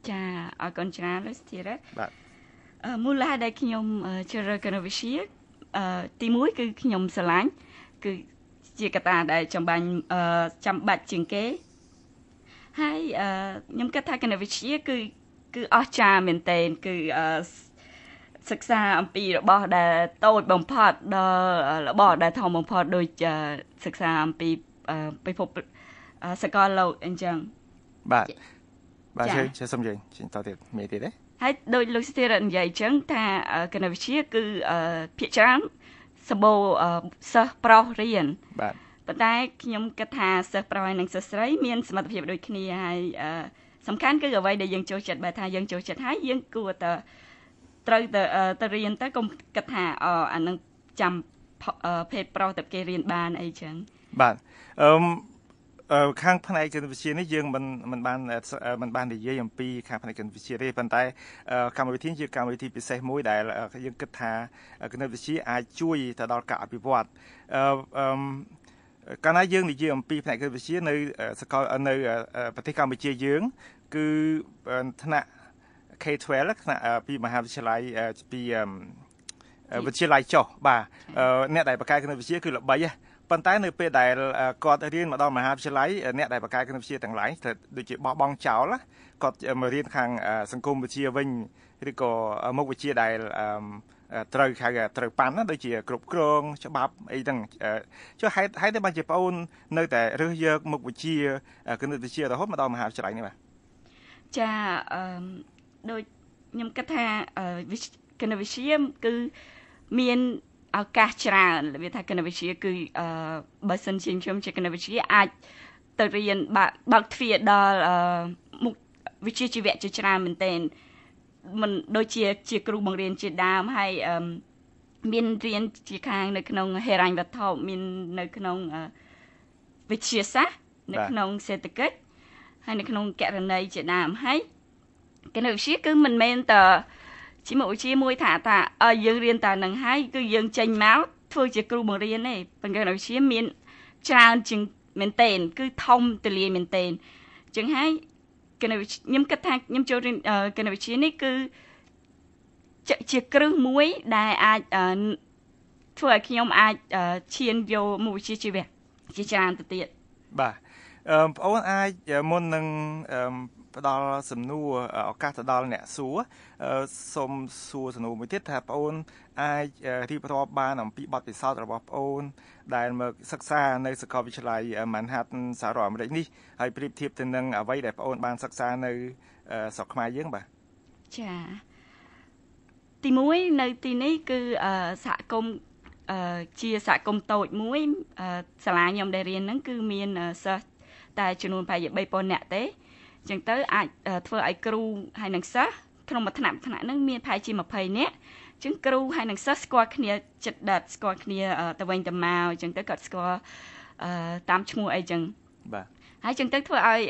ចាអរគុណច្រើនលោកស្ទីរ៉េតបាទមូលហេតុដែលខ្ញុំជ្រើសរើសគណិតវិទ្យាអឺទីមួយគឺខ្ញុំស្រឡាញ់គឺជាកត្តាដែលចាំបាច់ចាំបាច់ជាងគេហើយខ្ញុំគិតថាគណិតវិទ្យាគឺគឺអស្ចារ្យមែនទែនគឺសិក្សាអំពីរបស់ដែលតូចបំផុតដល់របស់ដែលធំបំផុតដូចសិក្សាអំពីពិភពសកលលោកអញ្ចឹងបាទបាទជើជើសុំយើងជិះតទៀតមានទៀតទេហើយដោយលោកស្ទីរ៉ានិយាយអញ្ចឹងថាគណិតវិទ្យាគឺភាគច្រើនសម្បូរសិស្សប្រុសរៀនបាទប៉ុន្តែខ្ញុំគិតថាសិស្សប្រុសនិងសិស្សស្រីមានសមត្ថភាពដូចគ្នាហើយសំខាន់គឺអ្វីដែលយើងចូលចិត្តបើថាយើងចូលចិត្តហើយយើងគួរតែត្រូវទៅទៅរៀនទៅកុំគិតថាអានឹងចាំភេទប្រុសតែគេរៀនបានអីចឹងបាទអឺខាងផ្នែកគណិតវិទ្យានេះយើងមិនមិនបានមិនបាននិយាយអំពីខាងផ្នែកគណិតវិទ្យាទេប៉ុន្តែកម្មវិធីជាកម្មវិធីពិសេសមួយដែលយើងគិតថាគណិតវិទ្យាអាចជួយទៅដល់ការអភិវឌ្ឍអឺកាលណាយើងនិយាយអំពីផ្នែកគណិតវិទ្យានៅសាកលនៅប្រទេសកម្ពុជាយើងគឺថ្នាក់ K 12 ថ្នាក់ពីមហាវិទ្យាល័យពីវិទ្យាល័យចុះបាទអ្នកដែលបកកាយគណិតវិទ្យាគឺល្បីហ៎ប៉ុន្តែនៅពេលដែលគាត់រៀនមកដល់មហាវិទ្យាល័យអ្នកដែលបកកាយគណិតវិទ្យាទាំងឡាយដូចជាបោះបង់ចោលគាត់មករៀនខាងសង្គមវិទ្យាវិញឬក៏មុខវិជ្ជាដែលត្រូវហៅត្រូវប៉ាន់ណាដូចជាគ្រប់គ្រងច្បាប់អីហ្នឹងចុះហេតុហេតុតែបានជាបងអូននៅតែរើសយកមុខវិជ្ជាគណិតវិទ្យារហូតមកដល់មហាវិទ្យាល័យនេះបាទចាអឺដូចខ្ញុំគិតថាគណិតវិទ្យាគឺមានឱកាសច្រើនវាថាគណិតវិទ្យាគឺអឺបើសិនជាខ្ញុំជាគណិតវិទ្យាអាចទៅរៀនបើកទ្វារដល់មុខវិជ្ជាជីវៈជាច្រើនមែនទែនមិនដូចជាជាគ្រូបង្រៀនជាដើមហើយមានរៀនជាខាងនៅក្នុងហិរញ្ញវត្ថុមាននៅក្នុងវិទ្យាសាស្ត្រនៅក្នុងសេដ្ឋកិច្ចហើយនៅក្នុងគណនេយ្យជាដើមហើយគណិតវិទ្យាគឺមិនមែនតែជាមុខវិជ្ជាមួយថាថាយើងរៀនតែនឹងហើយគឺយើងចេញមកធ្វើជាគ្រូបង្រៀនទេប៉ុន្តែគណិតវិទ្យាមានច្រើនជាងមែនទែនគឺធំទូលាយមែនទែនអញ្ចឹងហើយគណិតវិទ្យាខ្ញុំគិតថាខ្ញុំចូលរៀនគណិតវិទ្យានេះគឺជាគ្រឹះមួយដែលអាចធ្វើឲ្យខ្ញុំអាចឈានយកមុខវិជ្ជាជីវៈជាច្រើនទៅទៀតបាទបងប្អូនអាចមុននឹងផ្ដល់សំណួរឱកាសទៅដល់អ្នកសួរសូមសួរសំណួរមួយទៀតថាបងប្អូនអាចរៀបរាប់បានអំពីបទពិសោធន៍របស់បងប្អូនដែលមកសិក្សានៅសាកលវិទ្យាល័យ Manhattan សហរដ្ឋអាមេរិកនេះហើយប្រៀបធៀបទៅនឹងអ្វីដែលបងប្អូនបានសិក្សានៅស្រុកខ្មែរយើងបាទចាទីមួយនៅទីនេះគឺសហគមន៍ជាសហគមន៍តូចមួយសាលាខ្ញុំដែលរៀនហ្នឹងគឺមានសិស្សតែចំនួនប្រហែលជា បីពាន់ នាក់ទេអញ្ចឹងទៅអាចធ្វើឲ្យគ្រូហើយនិងសិស្សក្នុងមួយថ្នាក់ថ្នាក់ហ្នឹងមានប្រហែលជា ยี่สิบ នាក់អញ្ចឹងគ្រូហើយនិងសិស្សស្គាល់គ្នាចិត្តដិតស្គាល់គ្នាទៅវិញទៅមកអញ្ចឹងទៅគាត់ស្គាល់តាមឈ្មោះអីចឹងបាទហើយអញ្ចឹងទៅធ្វើឲ្យ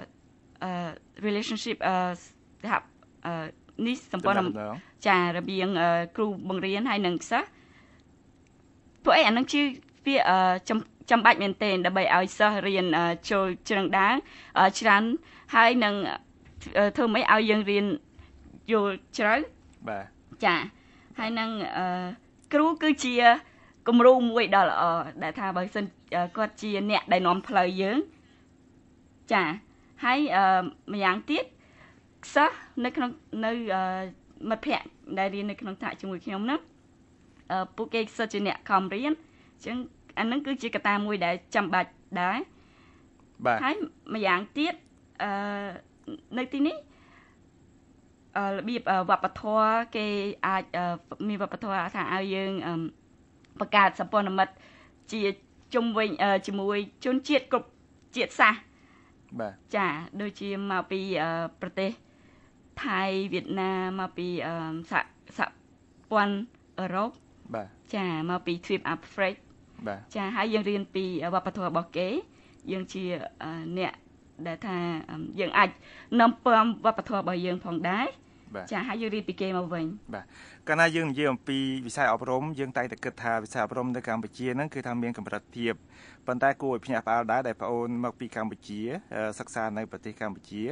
relationship សហនេះសម្ព័ន្ធចារបៀងគ្រូបង្រៀនហើយនិងសិស្សពួកអីអានឹងជាវាចាំបាច់មែនទែនដើម្បីឲ្យសិស្សរៀនចូលជ្រឹងដើមច្រើនហើយនឹងធ្វើម៉េចឲ្យយើងរៀនយល់ជ្រៅបាទចាហើយនឹងគ្រូគឺជាគំរូមួយដ៏ល្អដែលថាបើសិនគាត់ជាអ្នកដែលនាំផ្លូវយើងចាហើយម្យ៉ាងទៀតសិស្សនៅក្នុងនៅមិត្តភ័ក្តិដែលរៀននៅក្នុងថ្នាក់ជាមួយខ្ញុំហ្នឹងពួកគេសិស្សជាអ្នកខំរៀនអញ្ចឹងអានឹងគឺជាកត្តាមួយដែលចាំបាច់ដែរបាទហើយម្យ៉ាងទៀតអឺនៅទីនេះអឺរបៀបវប្បធម៌គេអាចមានវប្បធម៌ថាឲ្យយើងបង្កើតសម្ព័ន្ធមិត្តជាជុំវិញជាមួយជនជាតិគ្រប់ជាតិសាសន៍បាទចាដូចជាមកពីប្រទេសថៃវៀតណាមមកពីសហសហព័ន្ធអឺរ៉ុបបាទចាមកពីទ្វីបអាហ្វ្រិកបាទចាហើយយើងរៀនពីវប្បធម៌របស់គេយើងជាអ្នកដែលថាយើងអាចនាំពំវប្បធម៌របស់យើងផងដែរចាហើយយើងរៀនពីគេមកវិញបាទកាលណាយើងនិយាយអំពីវិស័យអប់រំយើងតែងតែគិតថាវិស័យអប់រំនៅកម្ពុជាហ្នឹងគឺថាមានកម្រិតទាបប៉ុន្តែគួរឲ្យភ្ញាក់ផ្អើលដែរដែលបងអូនមកពីកម្ពុជាសិក្សានៅប្រទេសកម្ពុជា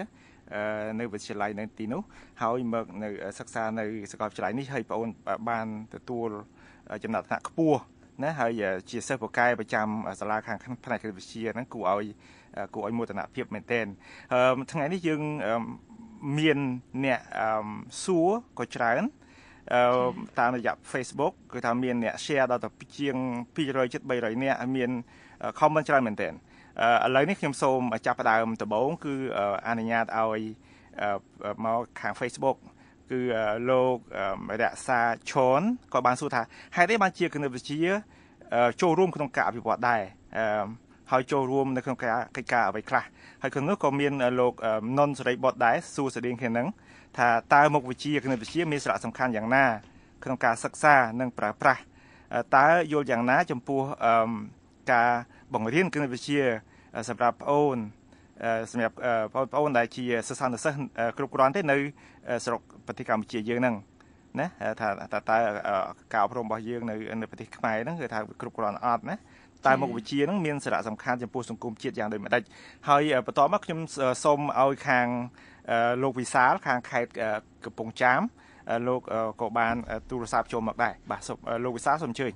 នៅវិទ្យាល័យនៅទីនោះហើយមកនៅសិក្សានៅសាកលវិទ្យាល័យនេះហើយបងអូនបានទទួលចំណាត់ថ្នាក់ខ្ពស់ណាហើយជាសិស្សពូកែប្រចាំសាលាខាងផ្នែកគណិតវិទ្យាហ្នឹងគួរឲ្យគួរឲ្យមោទនភាពមែនទែនថ្ងៃនេះយើងមានអ្នកសួរក៏ច្រើនតាមរយៈ Facebook គឺថាមានអ្នក share ដល់ទៅជាងពីររយជិតបីរយនាក់មាន comment ច្រើនមែនទែនឥឡូវនេះខ្ញុំសូមចាប់ផ្ដើមដំបូងគឺអនុញ្ញាតឲ្យមកខាង Facebook គឺលោករក្សាឈុនក៏បានសួរថាហេតុអីបានជាគណិតវិទ្យាចូលរួមក្នុងការអភិវឌ្ឍដែរហើយចូលរួមនៅក្នុងការកិច្ចការអ្វីខ្លះហើយក្នុងនោះក៏មានលោកនុនសេរីបុតដែរសួរស្តីងគ្នានឹងថាតើមុខវិជ្ជាគណិតវិទ្យាមានសារៈសំខាន់យ៉ាងណាក្នុងការសិក្សានិងប្រើប្រាស់តើយល់យ៉ាងណាចំពោះការបង្រៀនគណិតវិទ្យាសម្រាប់បងអូនសម្រាប់បងប្អូនដែលជាសិស្សានុសិស្សគ្រប់គ្រាន់ទេនៅស្រុកប្រទេសកម្ពុជាយើងហ្នឹងណាថាតើតើការអប់រំរបស់យើងនៅនៅប្រទេសខ្មែរហ្នឹងគឺថាគ្រប់គ្រាន់អត់ណាតែមុខវិជ្ជាហ្នឹងមានសារៈសំខាន់ចំពោះសង្គមជាតិយ៉ាងដូចម្ដេចហើយបន្តមកខ្ញុំសូមឲ្យខាងលោកវិសាលខាងខេត្តកំពង់ចាមលោកក៏បានទូរស័ព្ទចូលមកដែរបាទលោកវិសាលសូមអញ្ជើញ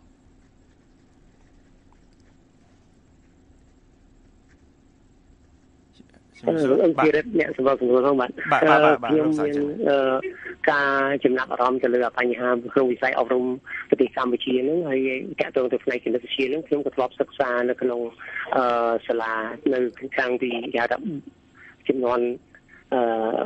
អង្គជារដ្ឋអ្នកសម្របសម្រួលផងបាទខ្ញុំមានការចំណាប់អារម្មណ៍ទៅលើបញ្ហាក្នុងវិស័យអប់រំប្រទេសកម្ពុជាហ្នឹងហើយតាក់ទងទៅផ្នែកគណិតវិទ្យាហ្នឹងខ្ញុំក៏ធ្លាប់សិក្សានៅក្នុងសាលានៅខាងទីគេហៅថាចំនួនអឺ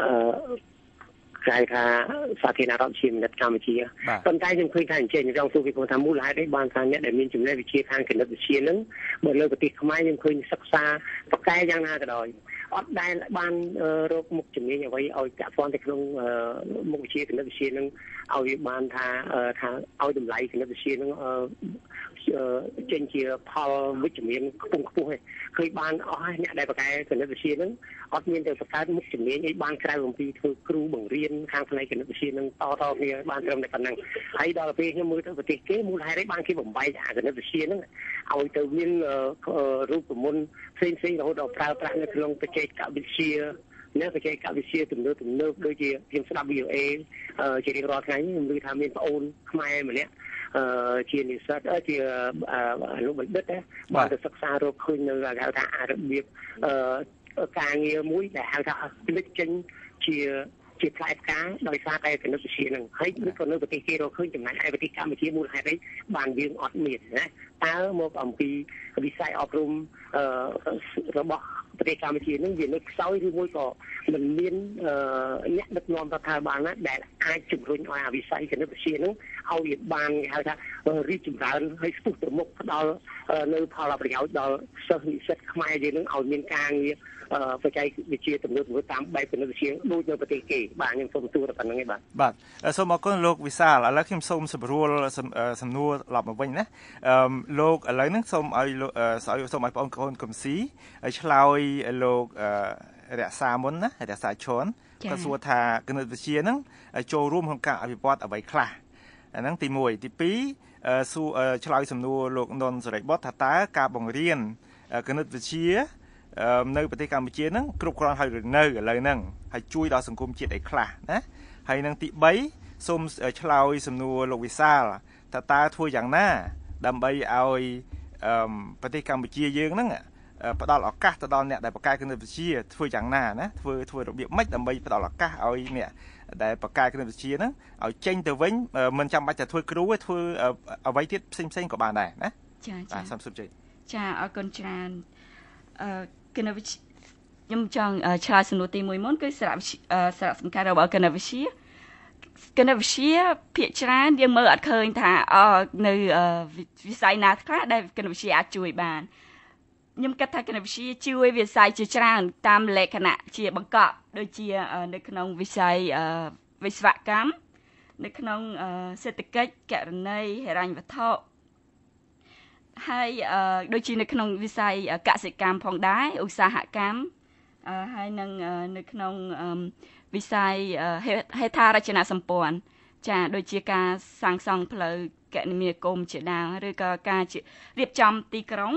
គេថាសាធារណរដ្ឋជាមិត្តកម្ពុជាប៉ុន្តែខ្ញុំឃើញថាអញ្ចឹងខ្ញុំចង់សួរពីគាត់ថាមូលហេតុអីបានថាអ្នកដែលមានចំណេះវិជ្ជាខាងគណិតវិទ្យាហ្នឹងបើលើប្រទេសខ្មែរខ្ញុំឃើញសិក្សាប្រកែយ៉ាងណាក៏ដោយអត់ដែលបានរកមុខជំនាញអ្វីឲ្យតាក់ទងទៅក្នុងមុខវិជ្ជាគណិតវិទ្យានឹងឲ្យវាបានថាថាឲ្យតម្លៃគណិតវិទ្យានឹងចេញជាផលវិជ្ជមានខ្ពង់ខ្ពស់ឯងឃើញបានអស់ហើយអ្នកដែលបកកែគណិតវិទ្យានឹងអត់មានទៅបង្កើតមុខជំនាញឲ្យបានក្រៅអំពីធ្វើគ្រូបង្រៀនខាងផ្នែកគណិតវិទ្យានឹងតតគ្នាបានត្រឹមតែប៉ុណ្ណឹងហើយដល់ពេលខ្ញុំមើលទៅប្រទេសគេមូលហេតុអីបានគេបំបែកអាគណិតវិទ្យានឹងឲ្យទៅមានរូបមន្តផ្សេងផ្សេងរហូតដល់ប្រើប្រាស់នៅក្នុងបច្ចេកវិទ្យានៅបច្ចេកវិទ្យាទំនើបទំនើបដូចជាខ្ញុំស្ដាប់ វី អូ អេ ជារៀងរាល់ថ្ងៃខ្ញុំឮថាមានប្អូនខ្មែរម្នាក់ជានិស្សិតជាអនុបណ្ឌិតបានទៅសិក្សារកឃើញនៅគេហៅថារបៀបការងារមួយដែលហៅថាផ្លិចចេញជាជាផ្លែផ្កាដោយសារតែគណិតវិទ្យានឹងហើយក៏នៅប្រទេសគេរកឃើញចំណែកឯប្រទេសកម្ពុជាមូលហេតុអីបានយើងអត់មានណាតើមកអំពីវិស័យអប់រំរបស់ប្រទេសកម្ពុជានឹងវានៅខ្សោយឬមួយក៏មិនមានអ្នកដឹកនាំរដ្ឋាភិបាលណាដែលអាចជំរុញឲ្យអាវិស័យគណិតវិទ្យានឹងឲ្យវាបានគេហៅថារីកចម្រើនហើយស្ទុះទៅមុខផ្ដល់នៅផលប្រយោជន៍ដល់សិស្សនិស្សិតខ្មែរយើងនឹងឲ្យមានការងារបច្ចេកវិទ្យាទំនើបៗតាមបែបគណិតវិទ្យាដូចនៅប្រទេសគេបាទខ្ញុំសូមទូទៅប៉ុណ្្នឹងឯងបាទបាទសូមអរគុណលោកវិសាលឥឡូវខ្ញុំសូមសម្រួលសំណួរឡប់មកវិញណាអឺលោកឥឡូវហ្នឹងសូមឲ្យសូមឲ្យបងប្អូនកំស៊ីឲ្យឆ្លើយលោករក្សាមុនណារក្សាឈុនក៏សួរថាគណិតវិទ្យាហ្នឹងចូលរួមក្នុងការអភិវឌ្ឍអ្វីខ្លះអាហ្នឹងទីមួយទីពីរសួរឆ្លើយសំណួរលោកនុនសេរីបុតថាតើការបង្រៀនគណិតវិទ្យានៅប្រទេសកម្ពុជាហ្នឹងគ្រប់គ្រាន់ហើយឬនៅឥឡូវហ្នឹងហើយជួយដល់សង្គមជាតិអីខ្លះណាហើយនឹងទីបីសូមឆ្លើយសំណួរលោកវិសាលថាតើធ្វើយ៉ាងណាដើម្បីឲ្យប្រទេសកម្ពុជាយើងហ្នឹងផ្ដល់ឱកាសទៅដល់អ្នកដែលបកកែគណិតវិទ្យាធ្វើយ៉ាងណាណាធ្វើធ្វើរបៀបម៉េចដើម្បីផ្ដល់ឱកាសឲ្យអ្នកដែលបកកែគណិតវិទ្យាហ្នឹងឲ្យចេញទៅវិញមិនចាំបាច់តែធ្វើគ្រូទេធ្វើអ្វីទៀតផ្សេងផ្សេងក៏បានដែរណាចាចាបាទសូមសុំជ័យចាអរគុណច្រើនអឺគណិតវិទ្យាខ្ញុំចង់ឆ្លើយសំណួរទីមួយមុនគឺសារៈសារៈសំខាន់របស់គណិតវិទ្យាគណិតវិទ្យាភាគច្រើនយើងមើលអត់ឃើញថាអនៅវិស័យណាខ្លះដែលគណិតវិទ្យាអាចជួយបានខ្ញុំគិតថាគណិតវិទ្យាជួយវិស័យជាច្រើនតាមលក្ខណៈជាបង្កប់ដូចជានៅក្នុងវិស័យវិស្វកម្មនៅក្នុងសេដ្ឋកិច្ចករណីហិរញ្ញវត្ថុហើយដូចជានៅក្នុងវិស័យកសិកម្មផងដែរឧស្សាហកម្មហើយនឹងនៅក្នុងវិស័យហេដ្ឋារចនាសម្ព័ន្ធចាដូចជាការសាងសង់ផ្លូវគមនាគមន៍ជាដើមឬក៏ការរៀបចំទីក្រុង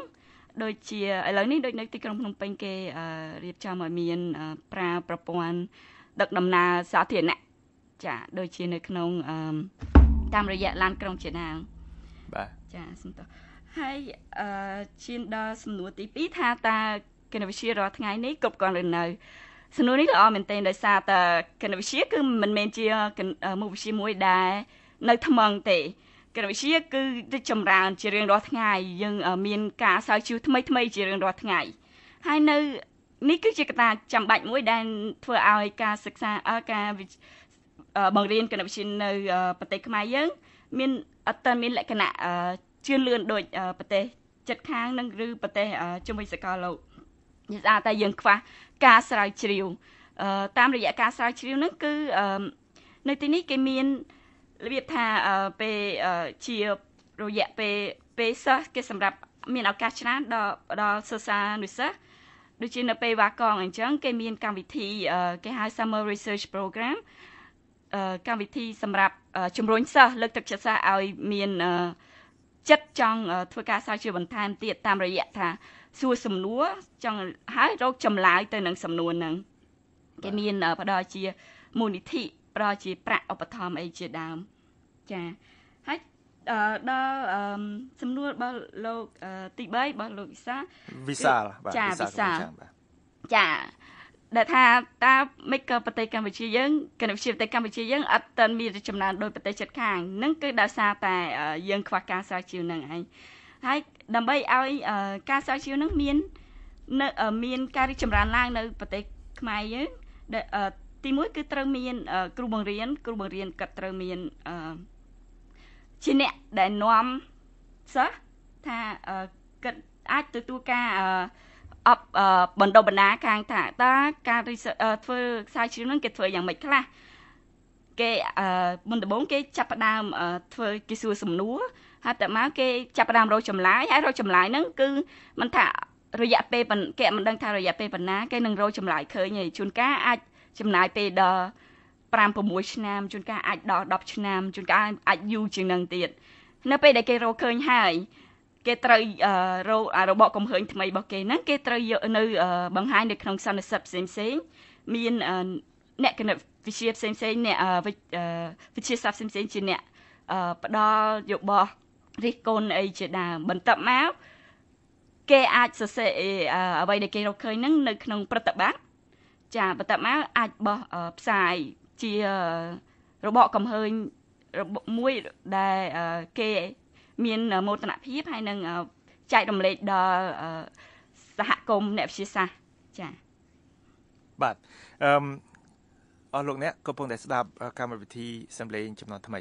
ដូចជាឥឡូវនេះដូចនៅទីក្រុងភ្នំពេញគេរៀបចំឲ្យមានប្រើប្រព័ន្ធដឹកដំណើរសាធារណៈចាដូចជានៅក្នុងតាមរយៈឡានក្រុងជាដើមបាទចាសូមតោះហើយអឺឈានដល់សំណួរទីពីរថាតើគណិតវិទ្យារាល់ថ្ងៃនេះគ្រប់គ្រាន់ឬនៅសំណួរនេះល្អមែនទែនដោយសារតើគណិតវិទ្យាគឺមិនមែនជាមុខវិជ្ជាមួយដែលនៅថ្មឹងទេគណិតវិទ្យាគឺរីកចម្រើនជារៀងរាល់ថ្ងៃយើងមានការស្រាវជ្រាវថ្មីថ្មីជារៀងរាល់ថ្ងៃហើយនៅនេះគឺជាកត្តាចាំបាច់មួយដែលធ្វើឲ្យការសិក្សាការបង្រៀនគណិតវិទ្យានៅប្រទេសខ្មែរយើងមានអត់ទាន់មានលក្ខណៈជឿនលឿនដូចប្រទេសជិតខាងនិងឬប្រទេសជុំវិញសកលលោកនិយាយតែយើងខ្វះការស្រាវជ្រាវតាមរយៈការស្រាវជ្រាវហ្នឹងគឺនៅទីនេះគេមានរបៀបថាពេលជារយៈពេលពេលសិស្សគេសម្រាប់មានឱកាសច្រើនដល់ដល់សិស្សានុសិស្សដូចជានៅពេលវ៉ាកងអញ្ចឹងគេមានកម្មវិធីគេហៅ Summer Research Program កម្មវិធីសម្រាប់ជំរុញសិស្សលើកទឹកចិត្តសិស្សឲ្យមានចិត្តចង់ធ្វើការស្រាវជ្រាវបន្ថែមទៀតតាមរយៈថាសួរសំណួរចង់ហើយរកចម្លើយទៅនឹងសំណួរហ្នឹងគេមានផ្ដល់ជាមូលនិធិផ្ដល់ជាប្រាក់ឧបត្ថម្ភអីជាដើមចាហើយដល់សំណួររបស់លោកទីបីរបស់លោកវិសាវិសាលបាទចាវិសាលចាដែលថាតើមិនក៏ប្រទេសកម្ពុជាយើងគណិតវិទ្យាប្រទេសកម្ពុជាយើងអត់ទាន់មានចំណានដោយប្រទេសជិតខាងហ្នឹងគឺដោយសារតែយើងខ្វះការស្រាវជ្រាវហ្នឹងឯងហើយដើម្បីឲ្យការស្រាវជ្រាវហ្នឹងមាននៅមានការរីកចម្រើនឡើងនៅប្រទេសខ្មែរយើងទីមួយគឺត្រូវមានគ្រូបង្រៀនគ្រូបង្រៀនក៏ត្រូវមានជាអ្នកដែលនាំសិស្សថាគិតអាចទទួលការអបបណ្ដុះបណ្ដាខាងថាតើការធ្វើស្រាវជ្រាវហ្នឹងគេធ្វើយ៉ាងម៉េចខ្លះគេមុនដំបូងគេចាប់ផ្ដើមធ្វើគេសួរសំណួរហើយតែមកគេចាប់ផ្ដើមរកចម្លើយហើយរកចម្លើយហ្នឹងគឺមិនថារយៈពេលគេមិនដឹងថារយៈពេលប៉ុណ្ណាគេនឹងរកចម្លើយឃើញហើយជួនកាលអាចចំណាយពេលដល់ប្រាំប្រាំមួយឆ្នាំជួនកាលអាចដល់ដប់ឆ្នាំជួនកាលអាចយូរជាងនឹងទៀតនៅពេលដែលគេរកឃើញហើយគេត្រូវរករបបកំហើញថ្មីរបស់គេហ្នឹងគេត្រូវយកនៅបង្ហាញនៅក្នុងសន្និសីទផ្សេងផ្សេងមានអ្នកគណិតវិទ្យាផ្សេងផ្សេងអ្នកវិទ្យាសាស្ត្រផ្សេងផ្សេងជាអ្នកផ្ដល់យោបល់រិះគន់អីជាដើមបន្ទាប់មកគេអាចសរសេរអ្វីដែលគេរកឃើញហ្នឹងនៅក្នុងប្រតិបត្តិចាបន្ទាប់មកអាចបោះផ្សាយជារបបកំហើញមួយដែលគេមានមោទនភាពហើយនឹងចែករំលែកដល់សហគមន៍អ្នកវិទ្យាសាស្ត្រចា៎បាទអឺអស់លោកអ្នកកំពុងតែស្ដាប់កម្មវិធីសម្លេងចំនួនថ្មី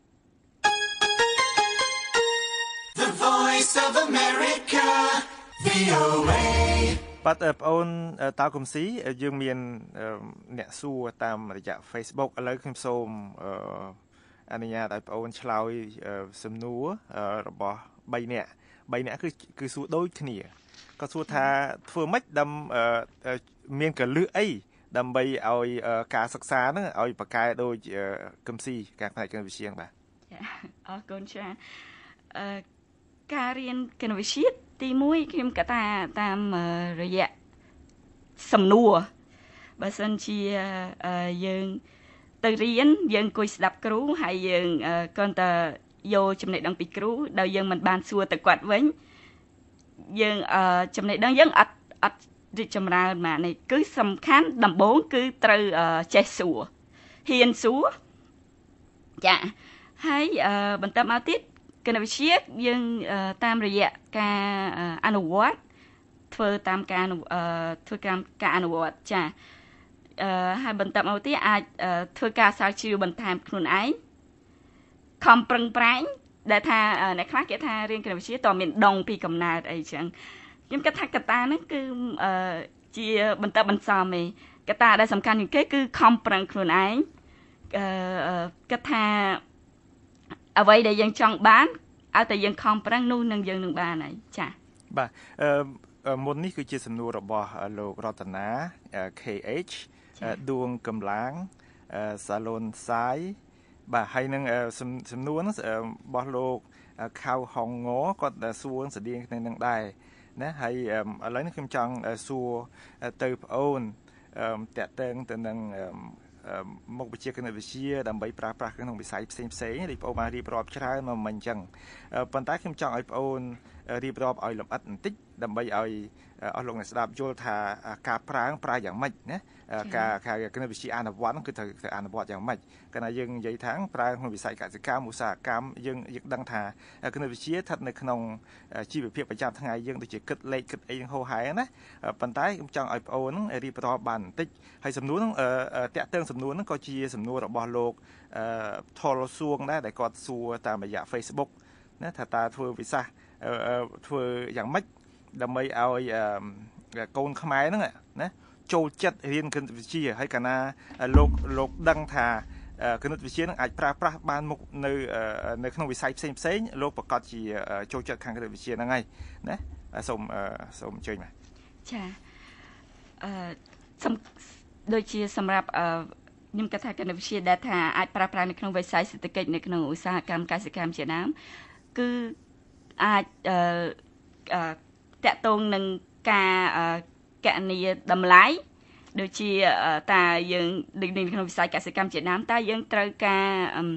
The Voice of America វី អូ เอបាទបងប្អូនតើកុំស៊ីយើងមានអ្នកសួរតាមរយៈ Facebook ឥឡូវខ្ញុំសូមអនុញ្ញាតឲ្យបងប្អូនឆ្លើយសំណួររបស់បីនាក់បីនាក់គឺគឺសួរដូចគ្នាក៏សួរថាធ្វើម៉េចដើម្បីមានកលឹះអីដើម្បីឲ្យការសិក្សាហ្នឹងឲ្យប្រកែដូចកឹមស៊ីការផ្នែកគណិតវិទ្យាបាទអរគុណច្រើនអឺការរៀនគណិតវិទ្យាទីមួយខ្ញុំកថាតាមរយៈសំណួរបើសិនជាយើងទៅរៀនយើងអង្គុយស្ដាប់គ្រូហើយយើងគ្រាន់តែយកចំណេះដឹងពីគ្រូដោយយើងមិនបានសួរទៅគាត់វិញយើងចំណេះដឹងយើងអត់អត់រីកចម្រើនមកនេះគឺសំខាន់ដំបូងគឺត្រូវចេះសួរហ៊ានសួរចាហើយបន្តមកទៀតគណិតវិទ្យាយើងតាមរយៈការអនុវត្តធ្វើតាមការធ្វើការការអនុវត្តចាអឺហើយបន្តមកទៀតអាចធ្វើការស្រាវជ្រាវបន្ថែមខ្លួនឯងខំប្រឹងប្រែងដែលថាអ្នកខ្លះគេថារៀនគណិតវិទ្យាតើមានដងពីកំណើតអីចឹងខ្ញុំគិតថាកត្តាហ្នឹងគឺអឺជាបន្តបន្សំឯងកត្តាដែលសំខាន់ជាងគេគឺខំប្រឹងខ្លួនឯងអឺគិតថាអ្វីដែលយើងចង់បានឲ្យតែយើងខំប្រឹងនោះនឹងយើងនឹងបានហើយចា៎បាទអឺមុននេះគឺជាសំណួររបស់លោករតនា ខេ អេច ដួងកំឡាងសាឡូនសាយបាទហើយនឹងសំណួរហ្នឹងរបស់លោកខៅហងងគាត់សួរស្តៀងគ្នានឹងដែរណាហើយឥឡូវនេះខ្ញុំចង់សួរទៅបងអូនតេតើងទៅនឹងមុខវិជ្ជាគណិតវិទ្យាដើម្បីប្រើប្រាស់ក្នុងវិស័យផ្សេងផ្សេងនេះបងអូនបានរៀបរាប់ច្រើនមកមិញអញ្ចឹងប៉ុន្តែខ្ញុំចង់ឲ្យបងអូនរៀបរាប់ឲ្យលម្អិតបន្តិចដើម្បីឲ្យអស់លោកអ្នកស្ដាប់យល់ថាការប្រើប្រើយ៉ាងម៉េចណាការការគណិតវិទ្យាអនុវត្តគឺត្រូវត្រូវអនុវត្តយ៉ាងម៉េចកាលណាយើងនិយាយថាប្រើក្នុងវិស័យកសិកម្មឧស្សាហកម្មយើងយើងដឹងថាគណិតវិទ្យាស្ថិតនៅក្នុងជីវភាពប្រចាំថ្ងៃយើងដូចជាគិតលេខគិតអីហោហែណាប៉ុន្តែខ្ញុំចង់ឲ្យបងអូនហ្នឹងរៀបរាប់បានបន្តិចហើយសំណួរហ្នឹងតាក់ទងសំណួរហ្នឹងក៏ជាសំណួររបស់លោកថុលសួងដែរដែលគាត់សួរតាមរយៈ Facebook ណាថាតើធ្វើវិសាសធ្វើយ៉ាងម៉េចដើម្បីឲ្យកូនខ្មែរហ្នឹងណាចូលចិត្តរៀនគណិតវិទ្យាហើយកាលណាលោកលោកដឹងថាគណិតវិទ្យានឹងអាចប្រើប្រាស់បានមុខនៅនៅក្នុងវិស័យផ្សេងផ្សេងលោកប្រកាសជាចូលចិត្តខាងគណិតវិទ្យាហ្នឹងហើយណាសូមសូមអញ្ជើញបាទចាអឺសំដូចជាសម្រាប់អឺខ្ញុំគិតថាគណិតវិទ្យាដែលថាអាចប្រើប្រាស់នៅក្នុងវិស័យសេដ្ឋកិច្ចនៅក្នុងឧស្សាហកម្មកសិកម្មជាដើមគឺអាចអឺតាក់ទងនឹងការកណនីតម្លៃដូចជាតាយើងនៅក្នុងវិស័យកសិកម្មជាដើមតើយើងត្រូវការ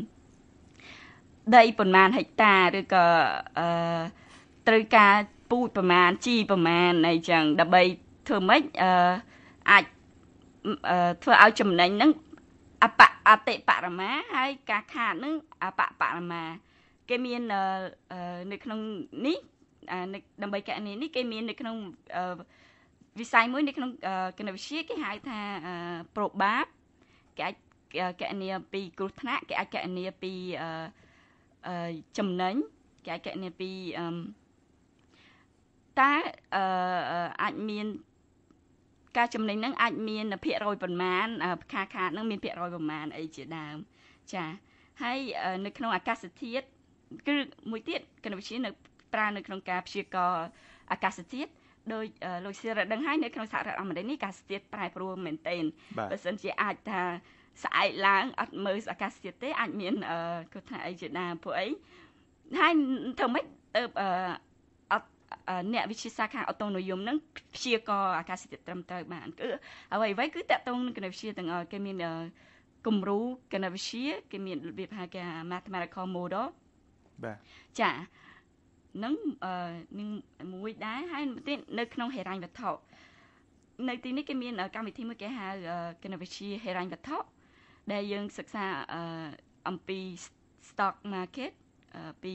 ដីប្រមាណហិកតាឬក៏អឺត្រូវការពូជប្រមាណជីប្រមាណអីចឹងដើម្បីធ្វើម៉េចអឺអាចធ្វើឲ្យចំណេញហ្នឹងអបអតិបរមាហើយការខាតហ្នឹងអបបរមាគេមាននៅក្នុងនេះដើម្បីកណនីនេះគេមាននៅក្នុងវិស័យមួយនៅក្នុងគណិតវិទ្យាគេហៅថាប្រូបាបគេអាចកណនីពីគ្រោះថ្នាក់គេអាចកណនីពីចំណេញគេអាចកណនីពីតើអាចមានការចំណេញហ្នឹងអាចមានភាគរយប្រមាណខាខាតហ្នឹងមានភាគរយប្រមាណអីជាដើមចាហើយនៅក្នុងអាកាសធាតុគឺមួយទៀតគណិតវិទ្យានៅប្រើនៅក្នុងការព្យាករណ៍អាកាសធាតុដោយលោកសៀរដឹងហើយនៅក្នុងសហរដ្ឋអាមេរិកនេះអាកាសធាតុប្រែប្រួលមែនទែនបើសិនជាអាចថាស្អែកឡើងអត់មើលអាកាសធាតុទេអាចមានគ្រោះថ្នាក់អីជាដើមពួកអីហើយធ្វើម៉េចទៅអត់អ្នកវិទ្យាសាស្ត្រខាងអូតូនិយមហ្នឹងព្យាករណ៍អាកាសធាតុត្រឹមត្រូវបានគឺអ្វីៗគឺតាក់ទងនឹងគណិតវិទ្យាទាំងអស់គេមានគំរូគណិតវិទ្យាគេមានរបៀបហៅគេ mathematical model បាទចានឹងនឹងមួយដែរហើយទៀតនៅក្នុងហិរញ្ញវត្ថុនៅទីនេះគេមានកម្មវិធីមួយគេហៅគណិតវិទ្យាហិរញ្ញវត្ថុដែលយើងសិក្សាអំពី stock market ពី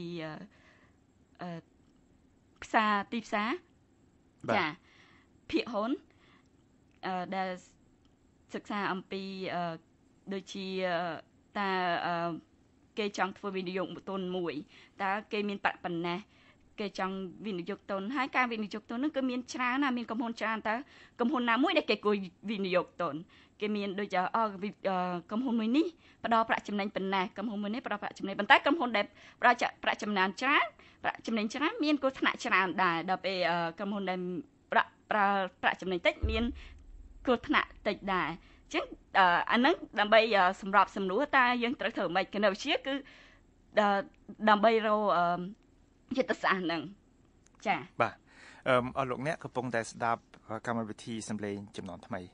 ផ្សារទីផ្សារចាភាគហ៊ុនដែលសិក្សាអំពីដូចជាតើគេចង់ធ្វើវិនិយោគទុនមួយតើគេមានប្រាក់ប៉ុណ្ណេះគេចង់វិនិយោគទុនហើយការវិនិយោគទុនហ្នឹងគឺមានច្រើនណាមានក្រុមហ៊ុនច្រើនតើក្រុមហ៊ុនណាមួយដែលគេគួរវិនិយោគទុនគេមានដូចជាអក្រុមហ៊ុនមួយនេះផ្ដល់ប្រាក់ចំណេញប៉ុណ្ណេះក្រុមហ៊ុនមួយនេះផ្ដល់ប្រាក់ចំណេញប៉ុន្តែក្រុមហ៊ុនដែលផ្ដល់ប្រាក់ចំណេញច្រើនប្រាក់ចំណេញច្រើនមានគ្រោះថ្នាក់ច្រើនដែរដល់ពេលក្រុមហ៊ុនដែលប្រាក់ប្រើប្រាក់ចំណេញតិចមានគ្រោះថ្នាក់តិចដែរអញ្ចឹងអាហ្នឹងដើម្បីសម្របសំណួរតើយើងត្រូវធ្វើម៉េចគណិតវិទ្យាគឺដើម្បីរកយុទ្ធសាស្ត្រហ្នឹងចា៎បាទអឺអស់លោកអ្នកកំពុងតែស្ដាប់កម្មវិធីសំឡេងចំនួនថ្មី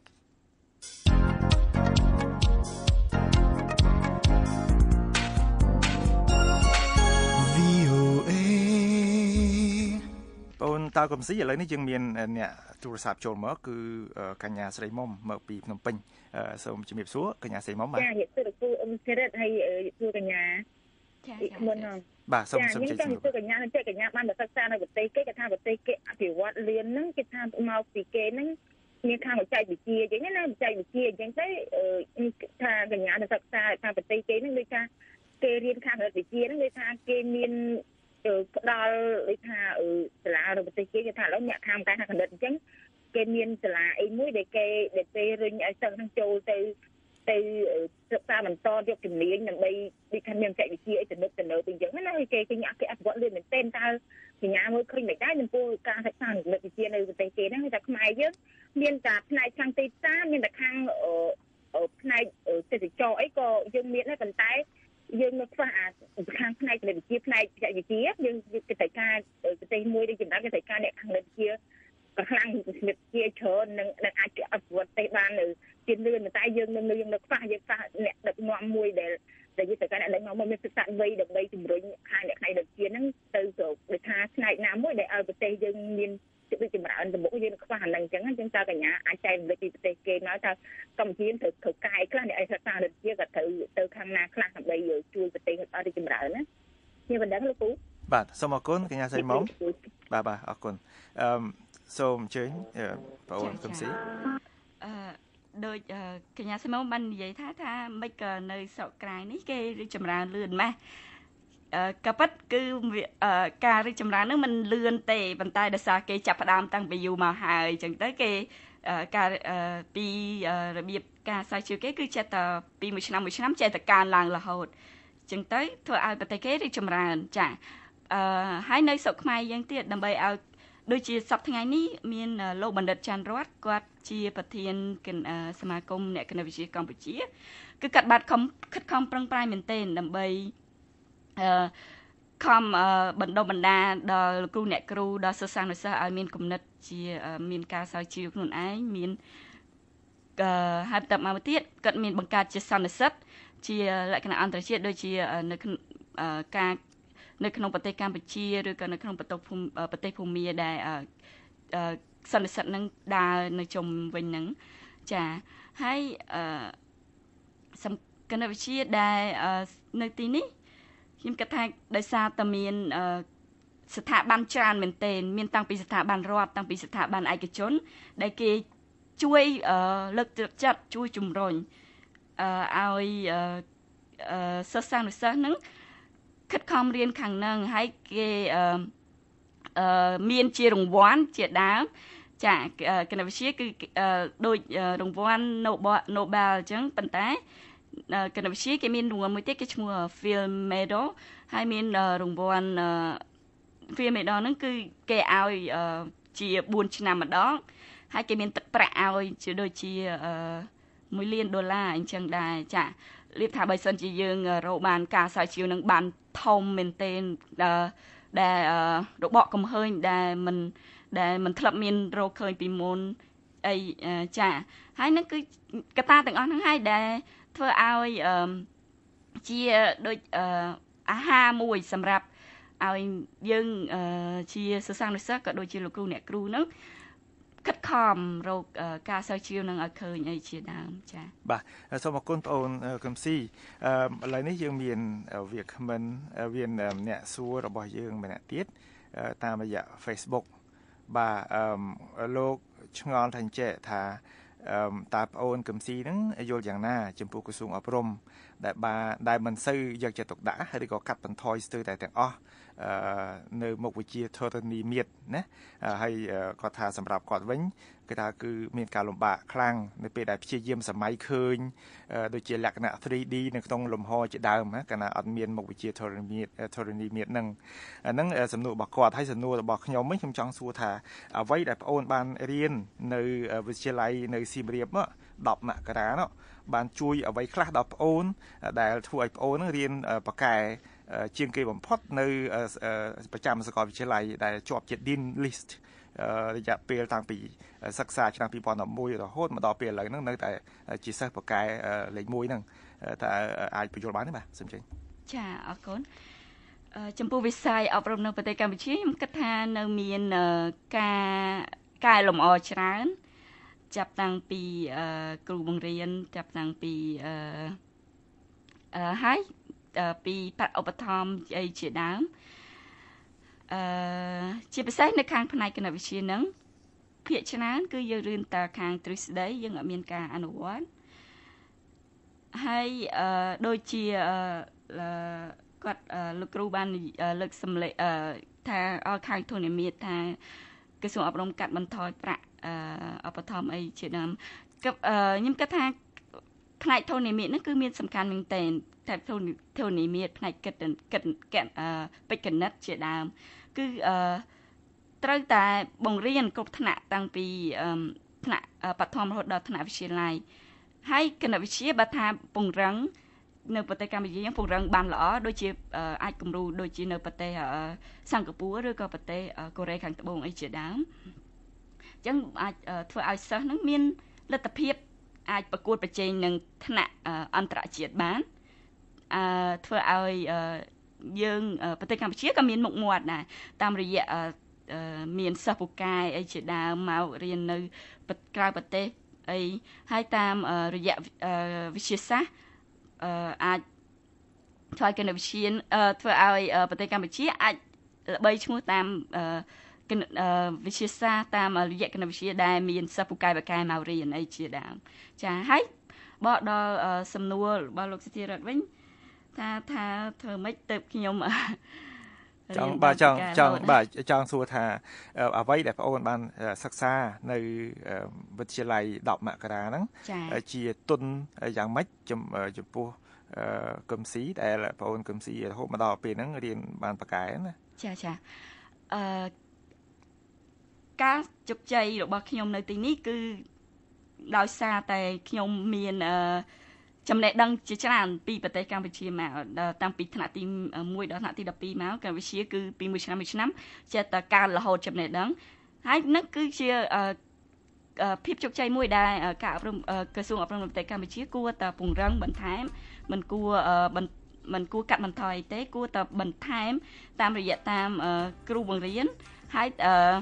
បងតើកំស៊ីឥឡូវនេះយើងមានអ្នកទូរស័ព្ទចូលមកគឺកញ្ញាស្រីមុំមកពីភ្នំពេញសូមជំរាបសួរកញ្ញាស្រីមុំបាទចាជំរាបសួរលោកគ្រូអ៊ុំសេរីតហើយសួរកញ្ញាចាមុនហ្នឹងបាទសូមសូមជម្រាបសួរកញ្ញានឹងកញ្ញាបានទៅសិក្សានៅប្រទេសគេគេថាប្រទេសគេអភិវឌ្ឍលឿនហ្នឹងគេថាមកពីគេហ្នឹងមានខាងបច្ចេកវិទ្យាអញ្ចឹងណាបច្ចេកវិទ្យាអញ្ចឹងទៅថាកញ្ញាទៅសិក្សាខាងប្រទេសគេហ្នឹងដូចថាគេរៀនខាងវិទ្យាហ្នឹងដូចថាគេមានផ្ដល់ដូចថាសាលានៅប្រទេសគេគេថាឥឡូវអ្នកខាងការគណិតអញ្ចឹងគេមានសាលាអីមួយដែលគេដែលគេរុញឲ្យសិស្សហ្នឹងចូលទៅទៅសិក្សាបន្តយកជំនាញដើម្បីដូចថាមានបច្ចេកវិទ្យាអីទំនើបទំនើបអញ្ចឹងណាគេគេគេអភិវឌ្ឍលឿនមែនទែនតើកញ្ញាមើលឃើញមិនដែរចំពោះការសិក្សាគណិតវិទ្យានៅប្រទេសគេហ្នឹងគឺថាខ្មែរយើងមានតែផ្នែកខាងទីផ្សារមានតែខាងផ្នែកទេសចរអីក៏យើងមានដែរប៉ុន្តែយើងនៅខ្វះអាខាងខាងផ្នែកគណិតវិទ្យាផ្នែកបច្ចេកវិទ្យាយើងកិច្ចការប្រទេសមួយដូចចម្រើនកិច្ចការអ្នកខាងគណិតវិទ្យាក៏ខ្លាំងគណិតវិទ្យាច្រើននឹងនឹងអាចអភិវឌ្ឍប្រទេសបាននៅជាលឿនតែយើងនៅយើងនៅខ្វះយើងខ្វះអ្នកដឹកនាំមួយដែលដែលយើងត្រូវការអ្នកដឹកនាំមួយមានសិក្សាវ័យដើម្បីជំរុញខាងអ្នកផ្នែកវិទ្យាហ្នឹងទៅដូចថាផ្នែកណាមួយដែលឲ្យប្រទេសយើងមានដូចចម្រើនទៅមុខយើងខ្វះអាហ្នឹងអញ្ចឹងអញ្ចឹងតើកញ្ញាអាចចែករំលែកពីប្រទេសគេមកថាកម្ពុជាត្រូវត្រូវកាយខ្លះអ្នកឯកសារវិទ្យាក៏ត្រូវទៅខាងណាខ្លះដើម្បីជួយប្រទេសឲ្យរីកចម្រើនណាខ្ញុំបណ្ដឹងលោកគ្រូបាទសូមអរគុណកញ្ញាសៃមុំបាទបាទអរគុណអឺសូមអញ្ជើញបងអូនកឹមស៊ីអឺដោយកញ្ញាសៃមុំបាននិយាយថាថាមិនក៏នៅស្រុកក្រៅនេះគេរីកចម្រើនលឿនម៉េះអឺក៏ប៉ិតគឺការរីកចម្រើននឹងមិនលឿនទេប៉ុន្តែដោយសារគេចាប់ផ្ដើមតាំងពីយូរមកហើយអញ្ចឹងទៅគេការពីរបៀបការសាជាគេគឺចេះតែពីមួយឆ្នាំមួយឆ្នាំចេះតែកើនឡើងរហូតអញ្ចឹងទៅធ្វើឲ្យប្រទេសគេរីកចម្រើនចាអឺហើយនៅស្រុកខ្មែរយើងទៀតដើម្បីឲ្យដូចជាសប្តាហ៍ថ្ងៃនេះមានលោកបណ្ឌិតច័ន្ទរតគាត់ជាប្រធានសមាគមអ្នកគណិតវិទ្យាកម្ពុជាគឺគាត់បានខំខិតខំប្រឹងប្រែងមែនទែនដើម្បីអឺខំបណ្ដុះបណ្ដាលដល់គ្រូអ្នកគ្រូដល់សិស្សានុសិស្សឲ្យមានគំនិតជាមានការស្រាវជ្រាវខ្លួនឯងមានហើយបន្តមកទៀតគាត់មានបង្កើតជាសន្និសីទជាលក្ខណៈអន្តរជាតិដូចជានៅការនៅក្នុងប្រទេសកម្ពុជាឬក៏នៅក្នុងប្រទេសភូមិប្រទេសភូមាដែលសន្និសីទនឹងដើរនៅជុំវិញហ្នឹងចាហើយសំគណិតវិទ្យាដែលនៅទីនេះខ្ញុំគិតថាដោយសារតែមានស្ថាប័នច្រើនមែនទែនមានតាំងពីស្ថាប័នរដ្ឋតាំងពីស្ថាប័នឯកជនដែលគេជួយលើកទឹកចិត្តជួយជំរុញឲ្យសិស្សានុសិស្សហ្នឹងខិតខំរៀនខាងហ្នឹងហើយគេមានជារង្វាន់ជាដើមចាគណិតវិទ្យាគឺដូចរង្វាន់ Nobel អញ្ចឹងប៉ុន្តែគណិតវិទ្យាគេមានរង្វាន់មួយទៀតគេឈ្មោះ Field Medal ហើយមានរង្វាន់ Field Medal ហ្នឹងគឺគេឲ្យជាបួនឆ្នាំម្ដងហើយគេមានទឹកប្រាក់ឲ្យជាដូចជាមួយលានដុល្លារអញ្ចឹងដែរចាលៀបថាបើសិនជាយើងរកបានការស្រាវជ្រាវនឹងបានធំមែនទែនដែលរបបកំហើញដែលមិនដែលមិនធ្លាប់មានរកឃើញពីមុនអីចាហើយនឹងគឺកត្តាទាំងអស់ហ្នឹងហើយដែលធ្វើឲ្យជាដូចអាហារមួយសម្រាប់ឲ្យយើងជាសិស្សានុសិស្សក៏ដូចជាលោកគ្រូអ្នកគ្រូហ្នឹងខិតខំរកការស្រាវជ្រាវនឹងឲ្យឃើញអីជាដើមចា៎បាទសូមអរគុណបងអូនកឹមស៊ីឥឡូវនេះយើងមានវាគ្មិនមានអ្នកសួររបស់យើងម្នាក់ទៀតតាមរយៈ Facebook បាទលោកឆ្ងល់ថាចេះថាតើបងអូនកឹមស៊ីហ្នឹងយល់យ៉ាងណាចំពោះក្រសួងអប់រំដែលបានដែលមិនសូវយកចិត្តទុកដាក់ឬក៏កាត់បន្ថយស្ទើរតែទាំងអស់នៅមុខវិជ្ជាធរណីមាត្រណាហើយគាត់ថាសម្រាប់គាត់វិញគឺថាគឺមានការលំបាកខ្លាំងនៅពេលដែលព្យាយាមសម័យឃើញដូចជាលក្ខណៈ three D នៅក្នុងលំហជាដើមណាកាលណាអត់មានមុខវិជ្ជាធរណីមាត្រធរណីមាត្រហ្នឹងអាហ្នឹងសំណួររបស់គាត់ហើយសំណួររបស់ខ្ញុំវិញខ្ញុំចង់សួរថាអ្វីដែលបងអូនបានរៀននៅវិទ្យាល័យនៅសៀមរាបមកដប់មករានោះបានជួយអ្វីខ្លះដល់បងអូនដែលធ្វើឲ្យបងអូនរៀនបកែជាងគេបំផុតនៅប្រចាំសាកលវិទ្យាល័យដែលជាប់ជា Dean List រយៈពេលតាំងពីសិក្សាឆ្នាំពីរពាន់ដប់មួយរហូតមកដល់ពេលឥឡូវហ្នឹងនៅតែជាសិស្សបកែលេខមួយហ្នឹងតើអាចបញ្យល់បានទេបាទសូមជើញចាអរគុណចំពោះវិស័យអប់រំនៅប្រទេសកម្ពុជាខ្ញុំគិតថានៅមានការកែលម្អច្រើនចាប់តាំងពីគ្រូបង្រៀនចាប់តាំងពីអឺហើយពីបរិឧបត្ថម្ភអីជាដើមអឺជាពិសេសនៅខាងផ្នែកគណិតវិទ្យាហ្នឹងភាគច្រើនគឺយើងរៀនតែខាងទ្រឹស្ដីយើងអត់មានការអនុវត្តហើយអឺដូចជាអឺគាត់លោកគ្រូបានលើកសម្លេងថាអស់ខាងធនធានមាត្រថាក្រសួងអប់រំកាត់បន្ថយប្រាក់អឧបត្ថម្ភអីជាដើមខ្ញុំគិតថាផ្នែកធនធានមាត្រហ្នឹងគឺមានសំខាន់មែនទែនតែធនធានមាត្រផ្នែកគិតគិតពេជ្រគណិតជាដើមគឺត្រូវតែបង្រៀនគ្រប់ថ្នាក់តាំងពីថ្នាក់បឋមរហូតដល់ថ្នាក់វិទ្យាល័យហើយគណិតវិទ្យាបើថាពង្រឹងនៅប្រទេសកម្ពុជាយើងពង្រឹងបានល្អដូចជាអាចគំរូដូចជានៅប្រទេសសិង្ហបុរីឬក៏ប្រទេសកូរ៉េខាងត្បូងអីជាដើមអញ្ចឹងអាចធ្វើឲ្យសិស្សនឹងមានលទ្ធភាពអាចប្រកួតប្រជែងនឹងថ្នាក់អន្តរជាតិបានអឺធ្វើឲ្យយើងប្រទេសកម្ពុជាក៏មានមុខមាត់ដែរតាមរយៈមានសិស្សពូកែអីជាដើមមករៀននៅក្រៅប្រទេសអីហើយតាមរយៈវិទ្យាសាស្ត្រអាចធ្វើឲ្យគណិតវិទ្យាធ្វើឲ្យប្រទេសកម្ពុជាអាចល្បីឈ្មោះតាមវិទ្យាសាស្ត្រតាមរយៈគណិតវិទ្យាដែលមានសិស្សពូកែបកែមករៀនអីជាដើមចាហើយបកដល់សំណួររបស់លោកសិទ្ធិរដ្ឋវិញថាថាធ្វើម៉េចទៅខ្ញុំចង់បាទចង់ចង់បាទចង់សួរថាអ្វីដែលបងអូនបានសិក្សានៅវិទ្យាល័យដប់មករាហ្នឹងជាទុនយ៉ាងម៉េចចំពោះកឹមស៊ីដែលបងអូនកឹមស៊ីរហូតមកដល់ពេលហ្នឹងរៀនបានបកែណាចាចាអឺការជោគជ័យរបស់ខ្ញុំនៅទីនេះគឺដោយសារតែខ្ញុំមានអឺចំណេះដឹងជាច្រើនពីប្រទេសកម្ពុជាមកតាំងពីថ្នាក់ទីមួយដល់ថ្នាក់ទីដប់ពីរមកកម្ពុជាគឺពីមួយឆ្នាំមួយឆ្នាំចេះតែកើនរហូតចំណេះដឹងហើយនឹងគឺជាភាពជោគជ័យមួយដែលការអប់រំក្រសួងអប់រំប្រទេសកម្ពុជាគួរតែពង្រឹងបន្ថែមមិនគួរមិនគួរកាត់បន្ថយទេគួរតែបន្ថែមតាមរយៈតាមគ្រូបង្រៀនហើយ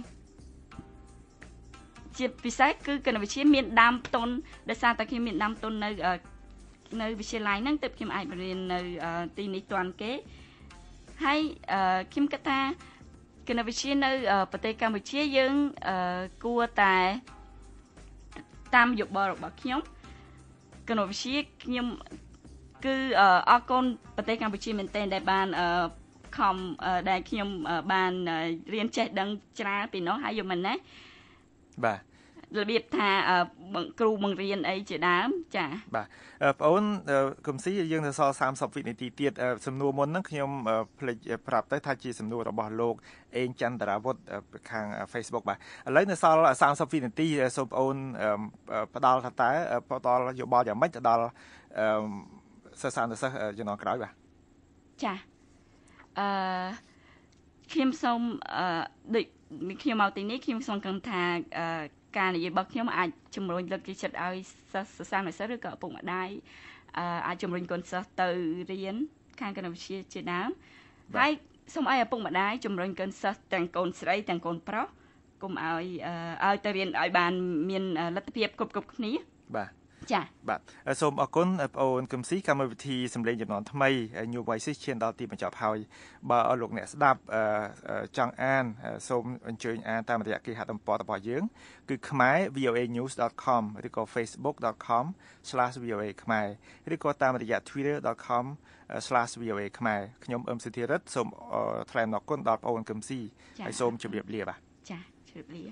ជាពិសេសគឺគណិតវិទ្យាមានដើមទុនដោយសារតែខ្ញុំមានដើមទុននៅនៅវិទ្យាល័យហ្នឹងទើបខ្ញុំអាចរៀននៅទីនេះទាន់គេហើយខ្ញុំគិតថាគណិតវិទ្យានៅប្រទេសកម្ពុជាយើងគួរតែតាមយោបល់របស់ខ្ញុំគណិតវិទ្យាខ្ញុំគឺអរគុណប្រទេសកម្ពុជាមែនទែនដែលបានខំដែលខ្ញុំបានរៀនចេះដឹងច្រើនពីនោះហើយយកមកណាបាទរបៀបថាគ្រូបង្រៀនអីជាដើមចាបាទបងអូនកុំស៊ីយើងទៅសល់សាមសិបវិនាទីទៀតសំណួរមុនហ្នឹងខ្ញុំភ្លេចប្រាប់ទៅថាជាសំណួររបស់លោកអេងចន្ទរាវុធខាង Facebook បាទឥឡូវនៅសល់សាមសិបវិនាទីសូមបងអូនផ្ដល់ថាតើផ្ដល់យោបល់យ៉ាងម៉េចទៅដល់សិស្សានុសិស្សជំនាន់ក្រោយបាទចាអឺខ្ញុំសូមដូចខ្ញុំមកទីនេះខ្ញុំសូមគំថាការនិយាយរបស់ខ្ញុំអាចជំរុញលើកទឹកចិត្តឲ្យសិស្សសិស្សានុសិស្សឬក៏ឪពុកម្ដាយអាចជំរុញកូនសិស្សទៅរៀនខាងគណិតវិទ្យាជាដើមហើយសូមឲ្យឪពុកម្ដាយជំរុញកូនសិស្សទាំងកូនស្រីទាំងកូនប្រុសកុំឲ្យឲ្យទៅរៀនឲ្យបានមានលទ្ធភាពគ្រប់គ្រប់គ្នាបាទចា៎បាទសូមអរគុណបងអូនកឹមស៊ីកម្មវិធីសម្លេងចំនួនថ្មី New Voices ឈានដល់ទីបញ្ចប់ហើយបើអរលោកអ្នកស្ដាប់ចង់អានសូមអញ្ជើញអានតាមរយៈគេហទំព័ររបស់យើងគឺខ្មែរ v o a news dot com ឬក៏ facebook dot com slash v o a ខ្មែរឬក៏តាមរយៈ twitter dot com slash v o a ខ្មែរខ្ញុំអឹមសុធិរិទ្ធសូមថ្លែងអរគុណដល់បងអូនកឹមស៊ីហើយសូមជម្រាបលាបាទចា៎ជម្រាបលា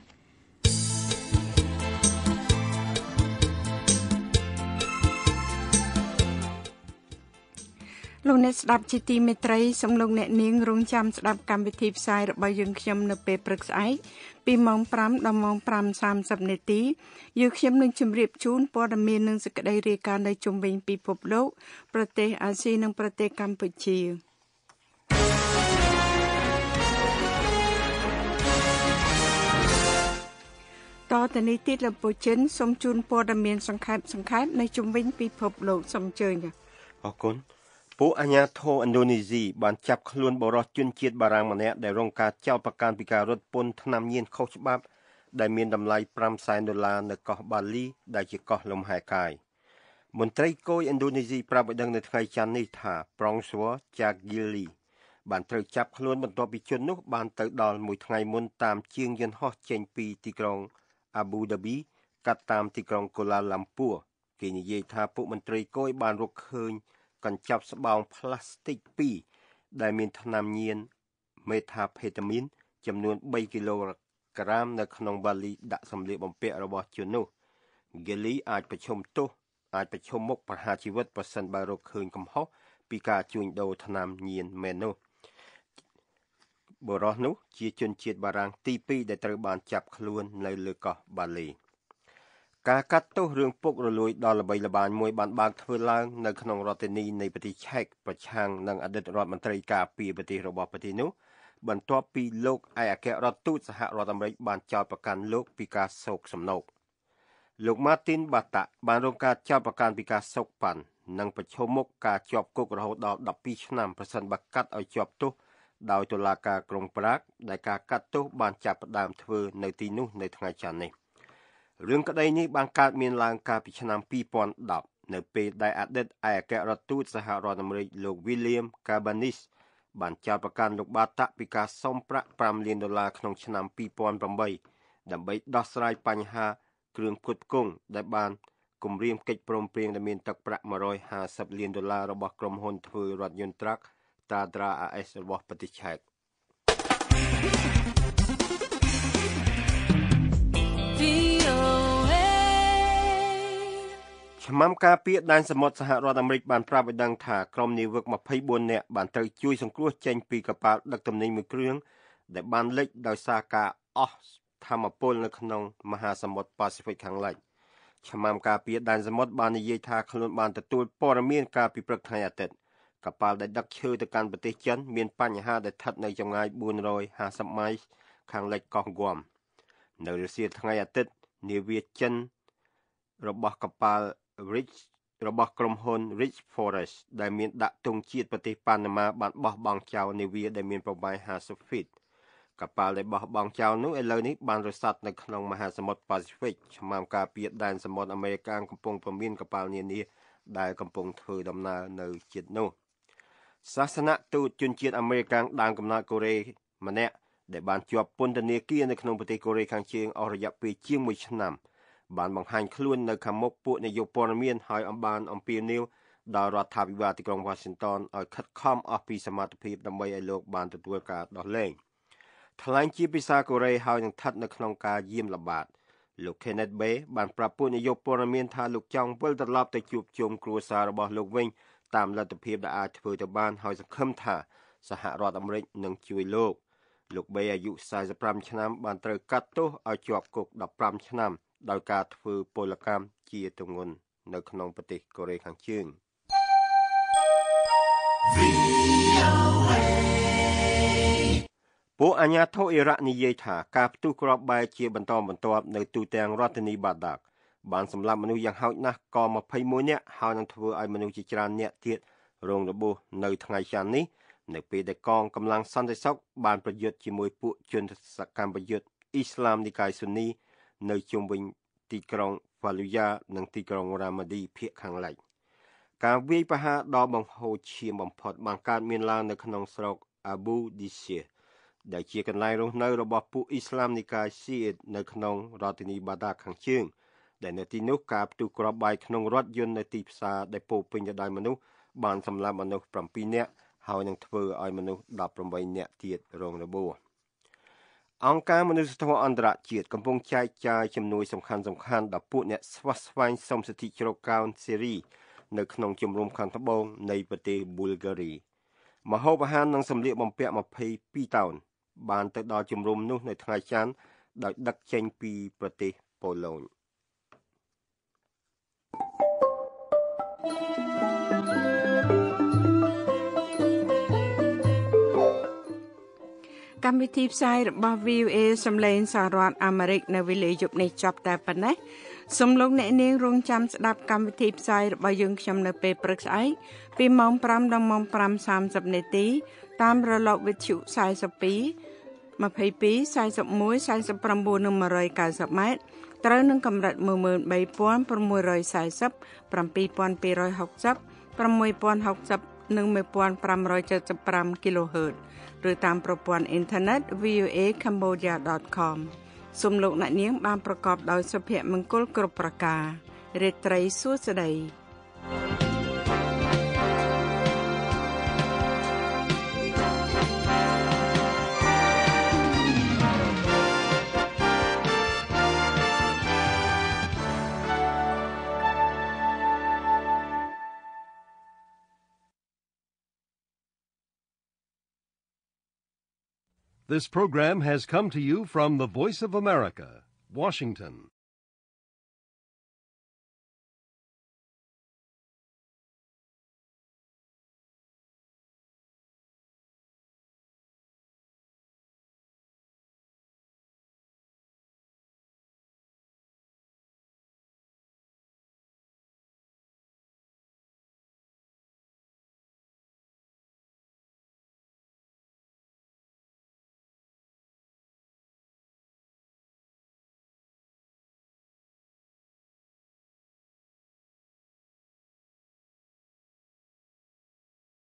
លោកអ្នកស្ដាប់ជាទីមេត្រីសូមលោកអ្នកនាងរងចាំស្ដាប់កម្មវិធីផ្សាយរបស់យើងខ្ញុំនៅពេលព្រឹកស្អែកពីម៉ោងប្រាំដល់ម៉ោងប្រាំសាមសិបនាទីយើងខ្ញុំនឹងជម្រាបជូនព័ត៌មាននិងសេចក្តីរាយការណ៍នៅជុំវិញពិភពលោកប្រទេសអាស៊ីនិងប្រទេសកម្ពុជាតទៅនេះទៀតលោកពូចិនសូមជូនព័ត៌មានសង្ខេបសង្ខេបនៅជុំវិញពិភពលោកសូមអញ្ជើញអរគុណពួកអាជ្ញាធរឥណ្ឌូនេស៊ីបានចាប់ខ្លួនបរិសុទ្ធជនជាតិបារាំងម្នាក់ដែលរងការចោទប្រកាន់ពីការរត់ពន្ធថ្នាំញៀនខុសច្បាប់ដែលមានតម្លៃប្រាំសែនដុល្លារនៅកោះបាលីដែលជាកោះលំហែកាយមន្ត្រីគយឥណ្ឌូនេស៊ីប្រាប់ឲ្យដឹងនៅថ្ងៃច័ន្ទនេះថា Prongsuor Jagili បានត្រូវចាប់ខ្លួនបន្ទាប់ពីជននោះបានទៅដល់មួយថ្ងៃមុនតាមជាងយន្តហោះចេញពីទីក្រុង Abu Dhabi កាត់តាមទីក្រុង Kuala Lumpur គេនិយាយថាពួកមន្ត្រីគយបានរកឃើញកញ្ចប់ស្បោងផ្លាស្ទិកពីរដែលមានថ្នាំញៀនមេថាផេតាមីនចំនួនបីគីឡូក្រាមនៅក្នុងវ៉ាលីដាក់សម្លៀកបំពាក់របស់ជននោះ Geli អាចប្រឈមទោសអាចប្រឈមមុខប្រហារជីវិតប្រសិនបើរកឃើញកំហុសពីការជួញដូរថ្នាំញៀនមែននោះបុរសនោះជាជនជាតិបារាំងទីពីរដែលត្រូវបានចាប់ខ្លួននៅលើកោះបាលីការកាត់ទោសរឿងពុករលួយដល់ល្បីល្បាញមួយបានបើកធ្វើឡើងនៅក្នុងរដ្ឋធានីនៃប្រទេសឆែកប្រឆាំងនឹងអតីតរដ្ឋមន្ត្រីការពារប្រទេសរបស់ប្រទេសនោះបន្ទាប់ពីលោកឯកអគ្គរដ្ឋទូតសហរដ្ឋអាមេរិកបានចោទប្រកាន់លោកពីការសោកសំណូកលោក Martin Bata បានរងការចោទប្រកាន់ពីការសោកប៉ាន់និងប្រឈមមុខការជាប់គុករហូតដល់ដប់ពីរឆ្នាំប្រសិនបើកាត់ឲ្យជាប់ទោសដោយតុលាការក្រុងប្រាកដែលការកាត់ទោសបានចាប់ផ្ដើមធ្វើនៅទីនោះនៅថ្ងៃច័ន្ទនេះរឿងក្តីនេះបានកើតមានឡើងកាលពីឆ្នាំពីរពាន់ដប់នៅពេលដែលអតីតឯកអគ្គរដ្ឋទូតសហរដ្ឋអាមេរិកលោក William Cabanis បានចោទប្រកាន់លោក Bata ពីការសុំប្រាក់ប្រាំលានដុល្លារក្នុងឆ្នាំពីរពាន់ប្រាំបីដើម្បីដោះស្រាយបញ្ហាគ្រឿងផ្គត់ផ្គង់ដែលបានគម្រាមកិច្ចព្រមព្រៀងដែលមានទឹកប្រាក់មួយរយហាសិបលានដុល្លាររបស់ក្រុមហ៊ុនធ្វើរថយន្តត្រាក់ Tatra អា អេស របស់ប្រទេសឆែកឆ្មាំការពារដែនសមុទ្រសហរដ្ឋអាមេរិកបានប្រាប់ឲ្យដឹងថាក្រុមនាវិកម្ភៃបួននាក់បានត្រូវជួយសង្គ្រោះចេញពីកប៉ាល់ដឹកទំនិញមួយគ្រឿងដែលបានលិចដោយសារការអស់ថាមពលនៅក្នុងមហាសមុទ្រប៉ាស៊ីហ្វិកខាងលិចឆ្មាំការពារដែនសមុទ្របាននិយាយថាខ្លួនបានទទួលព័ត៌មានកាលពីព្រឹកថ្ងៃអាទិត្យកប៉ាល់ដែលដឹកឈើទៅកាន់ប្រទេសចិនមានបញ្ហាដែលស្ថិតនៅចម្ងាយបួនរយហាសិបម៉ៃល៍ខាងលិចកោះហ្គាំនៅរសៀលថ្ងៃអាទិត្យនាវាចិនរបស់កប៉ាល់ Rich របស់ក្រុមហ៊ុន Rich Forest ដែលមានដាក់ទង់ជាតិប្រទេសប៉ាណាម៉ាបានបោះបង់ចោលនាវាដែលមានប្រវែងហាសិបហ្វីតកប៉ាល់ដែលបោះបង់ចោលនោះឥឡូវនេះបានរសាត់នៅក្នុងមហាសមុទ្រប៉ាស៊ីហ្វិកឆ្មាំការពារដែនសមុទ្រអាមេរិកកំពុងព្រមានកប៉ាល់នានាដែលកំពុងធ្វើដំណើរនៅជិតនោះសាសនទូតជនជាតិអាមេរិកដើមកំណើតកូរ៉េម្នាក់ដែលបានជាប់ពន្ធនាគារនៅក្នុងប្រទេសកូរ៉េខាងជើងអស់រយៈពេលជាងមួយឆ្នាំបានបង្ហាញខ្លួននៅខាងមុខពួកនាយកព័ត៌មានហើយអំបានអំពាវនាវដល់រដ្ឋាភិបាលទីក្រុង Washington ឲ្យខិតខំអស់ពីសមត្ថភាពដើម្បីឲ្យលោកបានទទួលការដោះលែងថ្លែងជាភាសាកូរ៉េហើយនឹងស្ថិតនៅក្នុងការយាមល្បាតលោក Kenneth Bay បានប្រាប់ពួកនាយកព័ត៌មានថាលោកចង់វិលត្រឡប់ទៅជួបជុំគ្រួសាររបស់លោកវិញតាមលទ្ធភាពដែលអាចធ្វើទៅបានហើយសង្ឃឹមថាសហរដ្ឋអាមេរិកនឹងជួយលោកលោក Bay អាយុសែនសិបប្រាំឆ្នាំបានត្រូវកាត់ទោសឲ្យជាប់គុកដប់ប្រាំឆ្នាំដោយការធ្វើពលកម្មជាទម្ងន់នៅក្នុងប្រទេសកូរ៉េខាងជើងពួកអាញាធិបតេយ្យអ៊ីរ៉ាក់និយាយថាការផ្ទុះគ្រាប់បែកជាបន្តបន្ទាប់នៅទូទាំងរដ្ឋធានីបាដាកបានសម្លាប់មនុស្សយ៉ាងហោចណាស់ក៏ម្ភៃមួយនាក់ហើយនឹងធ្វើឲ្យមនុស្សជាច្រើននាក់ទៀតរងរបួសនៅថ្ងៃច័ន្ទនេះនៅពេលដែលកងកម្លាំងសន្តិសុខបានប្រយុទ្ធជាមួយពួកជនសកម្មប្រយុទ្ធអ៊ីស្លាមនិកាយស៊ូនីនៅជុំវិញទីក្រុង Fallujah និងទីក្រុង Ramadi ភាគខាងលិចការវាយប្រហារដ៏បង្ហូរឈាមបំផុតបានកើតមានឡើងនៅក្នុងស្រុក Abu Disir ដែលជាកន្លែងរស់នៅរបស់ពួកអ៊ីស្លាមនិកាយស៊ីអ៊ីតនៅក្នុងរដ្ឋធានីបាដាខាងជើងដែលនៅទីនោះការផ្ទុះគ្រាប់បែកក្នុងរថយន្តនៅទីផ្សារដែលពោពេញទៅដោយមនុស្សបានសម្លាប់មនុស្សប្រាំពីរនាក់ហើយនឹងធ្វើឲ្យមនុស្សដប់ប្រាំបីនាក់ទៀតរងរបួសអង្គការមនុស្សធម៌អន្តរជាតិកំពុងចែកចាយជំនួយសំខាន់សំខាន់ដល់ពួកអ្នកស្វះស្វែងសុំសិទ្ធិជ្រកកោនសេរីនៅក្នុងជំរំខាងត្បូងនៃប្រទេសប៊ុលហ្គារីមហូបអាហារនិងសម្លៀកបំពាក់ម្ភៃពីរតោនបានទៅដល់ជំរំនោះនៅថ្ងៃច័ន្ទដោយដឹកចេញពីប្រទេសប៉ូឡូញកម្មវិធីផ្សាយរបស់ វី អូ เอ សំឡេងសហរដ្ឋអាមេរិកនៅវេលាយប់នេះចប់តែប៉ុណ្ណេះសូមលោកអ្នកនាងរងចាំស្ដាប់កម្មវិធីផ្សាយរបស់យើងខ្ញុំនៅពេលព្រឹកស្អែកពីម៉ោងប្រាំដល់ម៉ោងប្រាំសាមសិបនាទីតាមរលកវិទ្យុខ្សែសពីยี่สิบสอง สี่สิบเอ็ด สี่สิบเก้า និងone ninetyម៉ែត្រត្រូវនឹងកម្រិតone three thousand six hundred forty, seven thousand two hundred sixty, six thousand sixty និង one thousand five hundred seventy-five គីឡូហឺតឬតាមប្រព័ន្ធអ៊ីនធឺណិត វី អូ เอ cambodia dot com សូមលោកអ្នកនាងបានប្រកបដោយសុភមង្គលគ្រប់ប្រការរាត្រីសួស្តី This program has come to you from the Voice of America, Washington.